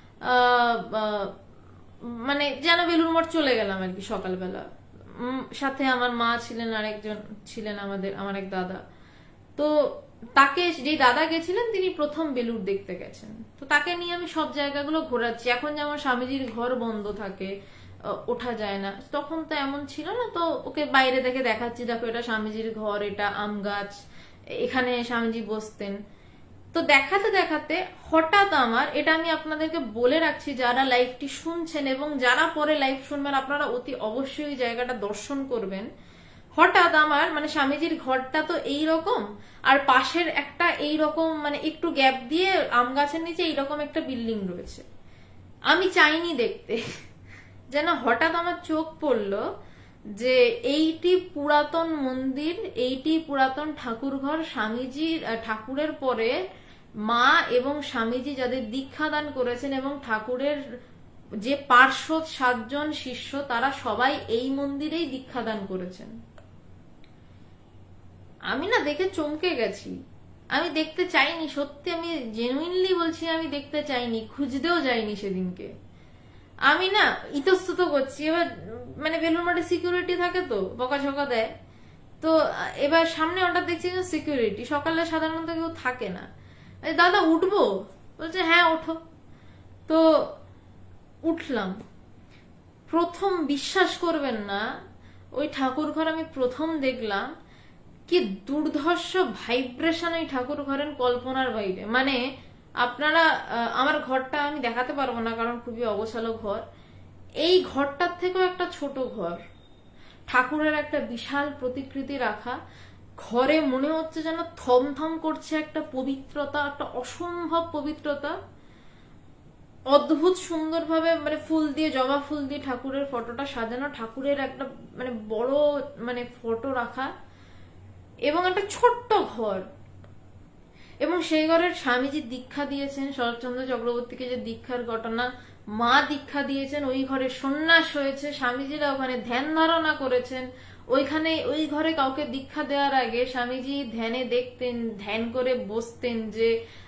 মানে যেন বেলুড় মঠ চলে গেলাম আর কি সকালবেলা। সাথে আমার মা ছিলেন, আরেকজন ছিলেন আমার এক দাদা। তো তাকে, যে দাদা গেছিলেন তিনি প্রথম বেলুড় দেখতে গেছেন, তো তাকে নিয়ে আমি সব জায়গাগুলো ঘোরাচ্ছি। এখন যেমন স্বামীজির ঘর বন্ধ থাকে, ওঠা যায় না, তখন তো এমন ছিল না। তো ওকে বাইরে দেখে দেখাচ্ছি, দেখো এটা স্বামীজির ঘর, এটা আম গাছ, এখানে স্বামীজি বসতেন। তো দেখাতে দেখাতে হঠাৎ আমার, এটা আমি আপনাদেরকে বলে রাখছি যারা লাইভটি শুনছেন এবং যারা পরে লাইভ শুনবেন, আপনারা অতি অবশ্যই ওই জায়গাটা দর্শন করবেন। হঠাৎ আমার মানে স্বামীজির ঘরটা তো এইরকম, আর পাশের একটা এইরকম মানে একটু গ্যাপ দিয়ে আম গাছের নিচে এইরকম একটা বিল্ডিং রয়েছে। আমি চাইনি দেখতে, যেন হঠাৎ আমার চোখ পড়লো যে এইটি পুরাতন মন্দির, এইটি পুরাতন ঠাকুর ঘর। স্বামীজির ঠাকুরের পরে মা এবং স্বামীজি যাদের দীক্ষাদান করেছেন এবং ঠাকুরের যে পার্শ্বদ 7 জন শিষ্য, তারা সবাই এই মন্দিরেই দীক্ষাদান করেছেন। আমি না দেখে চমকে গেছি। আমি দেখতে চাইনি, সত্যি আমি জেনুইনলি বলছি, আমি দেখতে চাইনি, খুঁজতেও যাইনি সেদিনকে। আমি না ইতস্তত করছি। এবার মানে বেলুড় মঠে সিকিউরিটি থাকে, তো বকাঝকা দেয়। তো এবার সামনে হঠাৎ দেখছি সিকিউরিটি, সকালে সাধারণত কেউ থাকে না। দাদা উঠবো? বলছে হ্যাঁ ওঠো। তো উঠলাম। প্রথম বিশ্বাস করবেন না, ওই ঠাকুর ঘর আমি প্রথম দেখলাম, কি দুর্ধর্ষ ভাইব্রেশন ওই ঠাকুর ঘরের, কল্পনার বাইরে। মানে আপনারা, আমার ঘরটা আমি দেখাতে পারবো না কারণ খুবই অগোছালো ঘর, এই ঘরটার থেকেও একটা ছোট ঘর, ঠাকুরের একটা বিশাল প্রতিকৃতি রাখা। ঘরে মনে হচ্ছে যেন থমথম করছে একটা পবিত্রতা, একটা অসম্ভব পবিত্রতা। অদ্ভুত সুন্দরভাবে মানে ফুল দিয়ে, জবা ফুল দিয়ে ঠাকুরের ফটোটা সাজানো, ঠাকুরের একটা মানে বড় মানে ফটো রাখা, এবং একটা ছোট্ট ঘর। এবং সেই ঘরের স্বামীজি দীক্ষা দিয়েছেন, শরৎচন্দ্র চক্রবর্তীকে যে দীক্ষার ঘটনা, মা দীক্ষা দিয়েছেন, ওই ঘরে সন্ন্যাস হয়েছে, স্বামীজিরা ওখানে ধ্যান ধারণা করেছেন। ওইখানে ওই ঘরে কাউকে দীক্ষা দেওয়ার আগে স্বামীজি ধ্যানে দেখতেন, ধ্যান করে বসতেন যে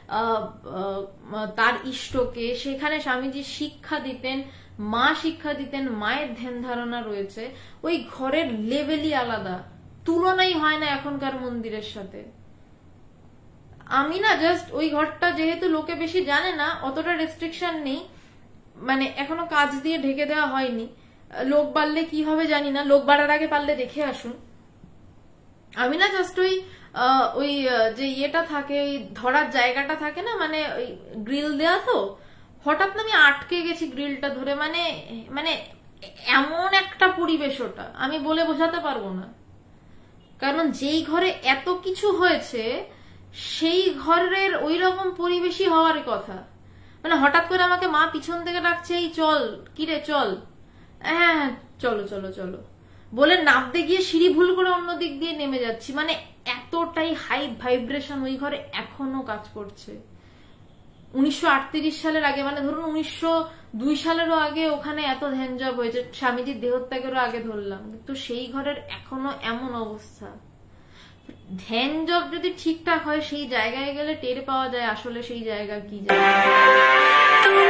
তার ইষ্টকে, সেখানে স্বামীজি শিক্ষা দিতেন, মা শিক্ষা দিতেন, মায়ের ধ্যান ধারণা রয়েছে। ওই ঘরের লেভেলই আলাদা, তুলনাই হয় না এখনকার মন্দিরের সাথে। আমি না জাস্ট ওই ঘরটা যেহেতু লোকে বেশি জানে না, অতটা রেস্ট্রিকশন নেই, মানে এখনো কাজ দিয়ে ঢেকে দেওয়া হয়নি। লোক বাড়লে কি হবে জানি না, লোক বাড়ার আগে পারলে দেখে আসুন। আমি না জাস্ট ওই যে ইয়েটা থাকে, ওই ধরার জায়গাটা থাকে না, মানে ওই গ্রিল দেয়া, তো হঠাৎ না আমি আটকে গেছি গ্রিলটা ধরে। মানে মানে এমন একটা পরিবেশ, ওটা আমি বলে বোঝাতে পারবো না। কারণ যেই ঘরে এত কিছু হয়েছে সেই ঘরের ওই রকম পরিবেশই হওয়ার কথা। মানে হঠাৎ করে আমাকে মা পিছন থেকে ডাকছে, এই চল, কিরে চল, হ্যাঁ চলো চলো চলো বলে নামতে গিয়ে সিঁড়ি ভুল করে অন্য দিক দিয়ে নেমে যাচ্ছি। মানে এতটাই হাই ভাইব্রেশন ওই ঘরে এখনো কাজ করছে। 1938 সালের আগে, মানে ধরুন 1902 সালেরও আগে ওখানে এত ধ্যান জপ হয়েছে, স্বামীজির দেহত্যাগেরও আগে ধরলাম, কিন্তু সেই ঘরের এখনো এমন অবস্থা। ধ্যান জপ যদি ঠিকঠাক হয়, সেই জায়গায় গেলে টের পাওয়া যায় আসলে সেই জায়গা কি জায়গা।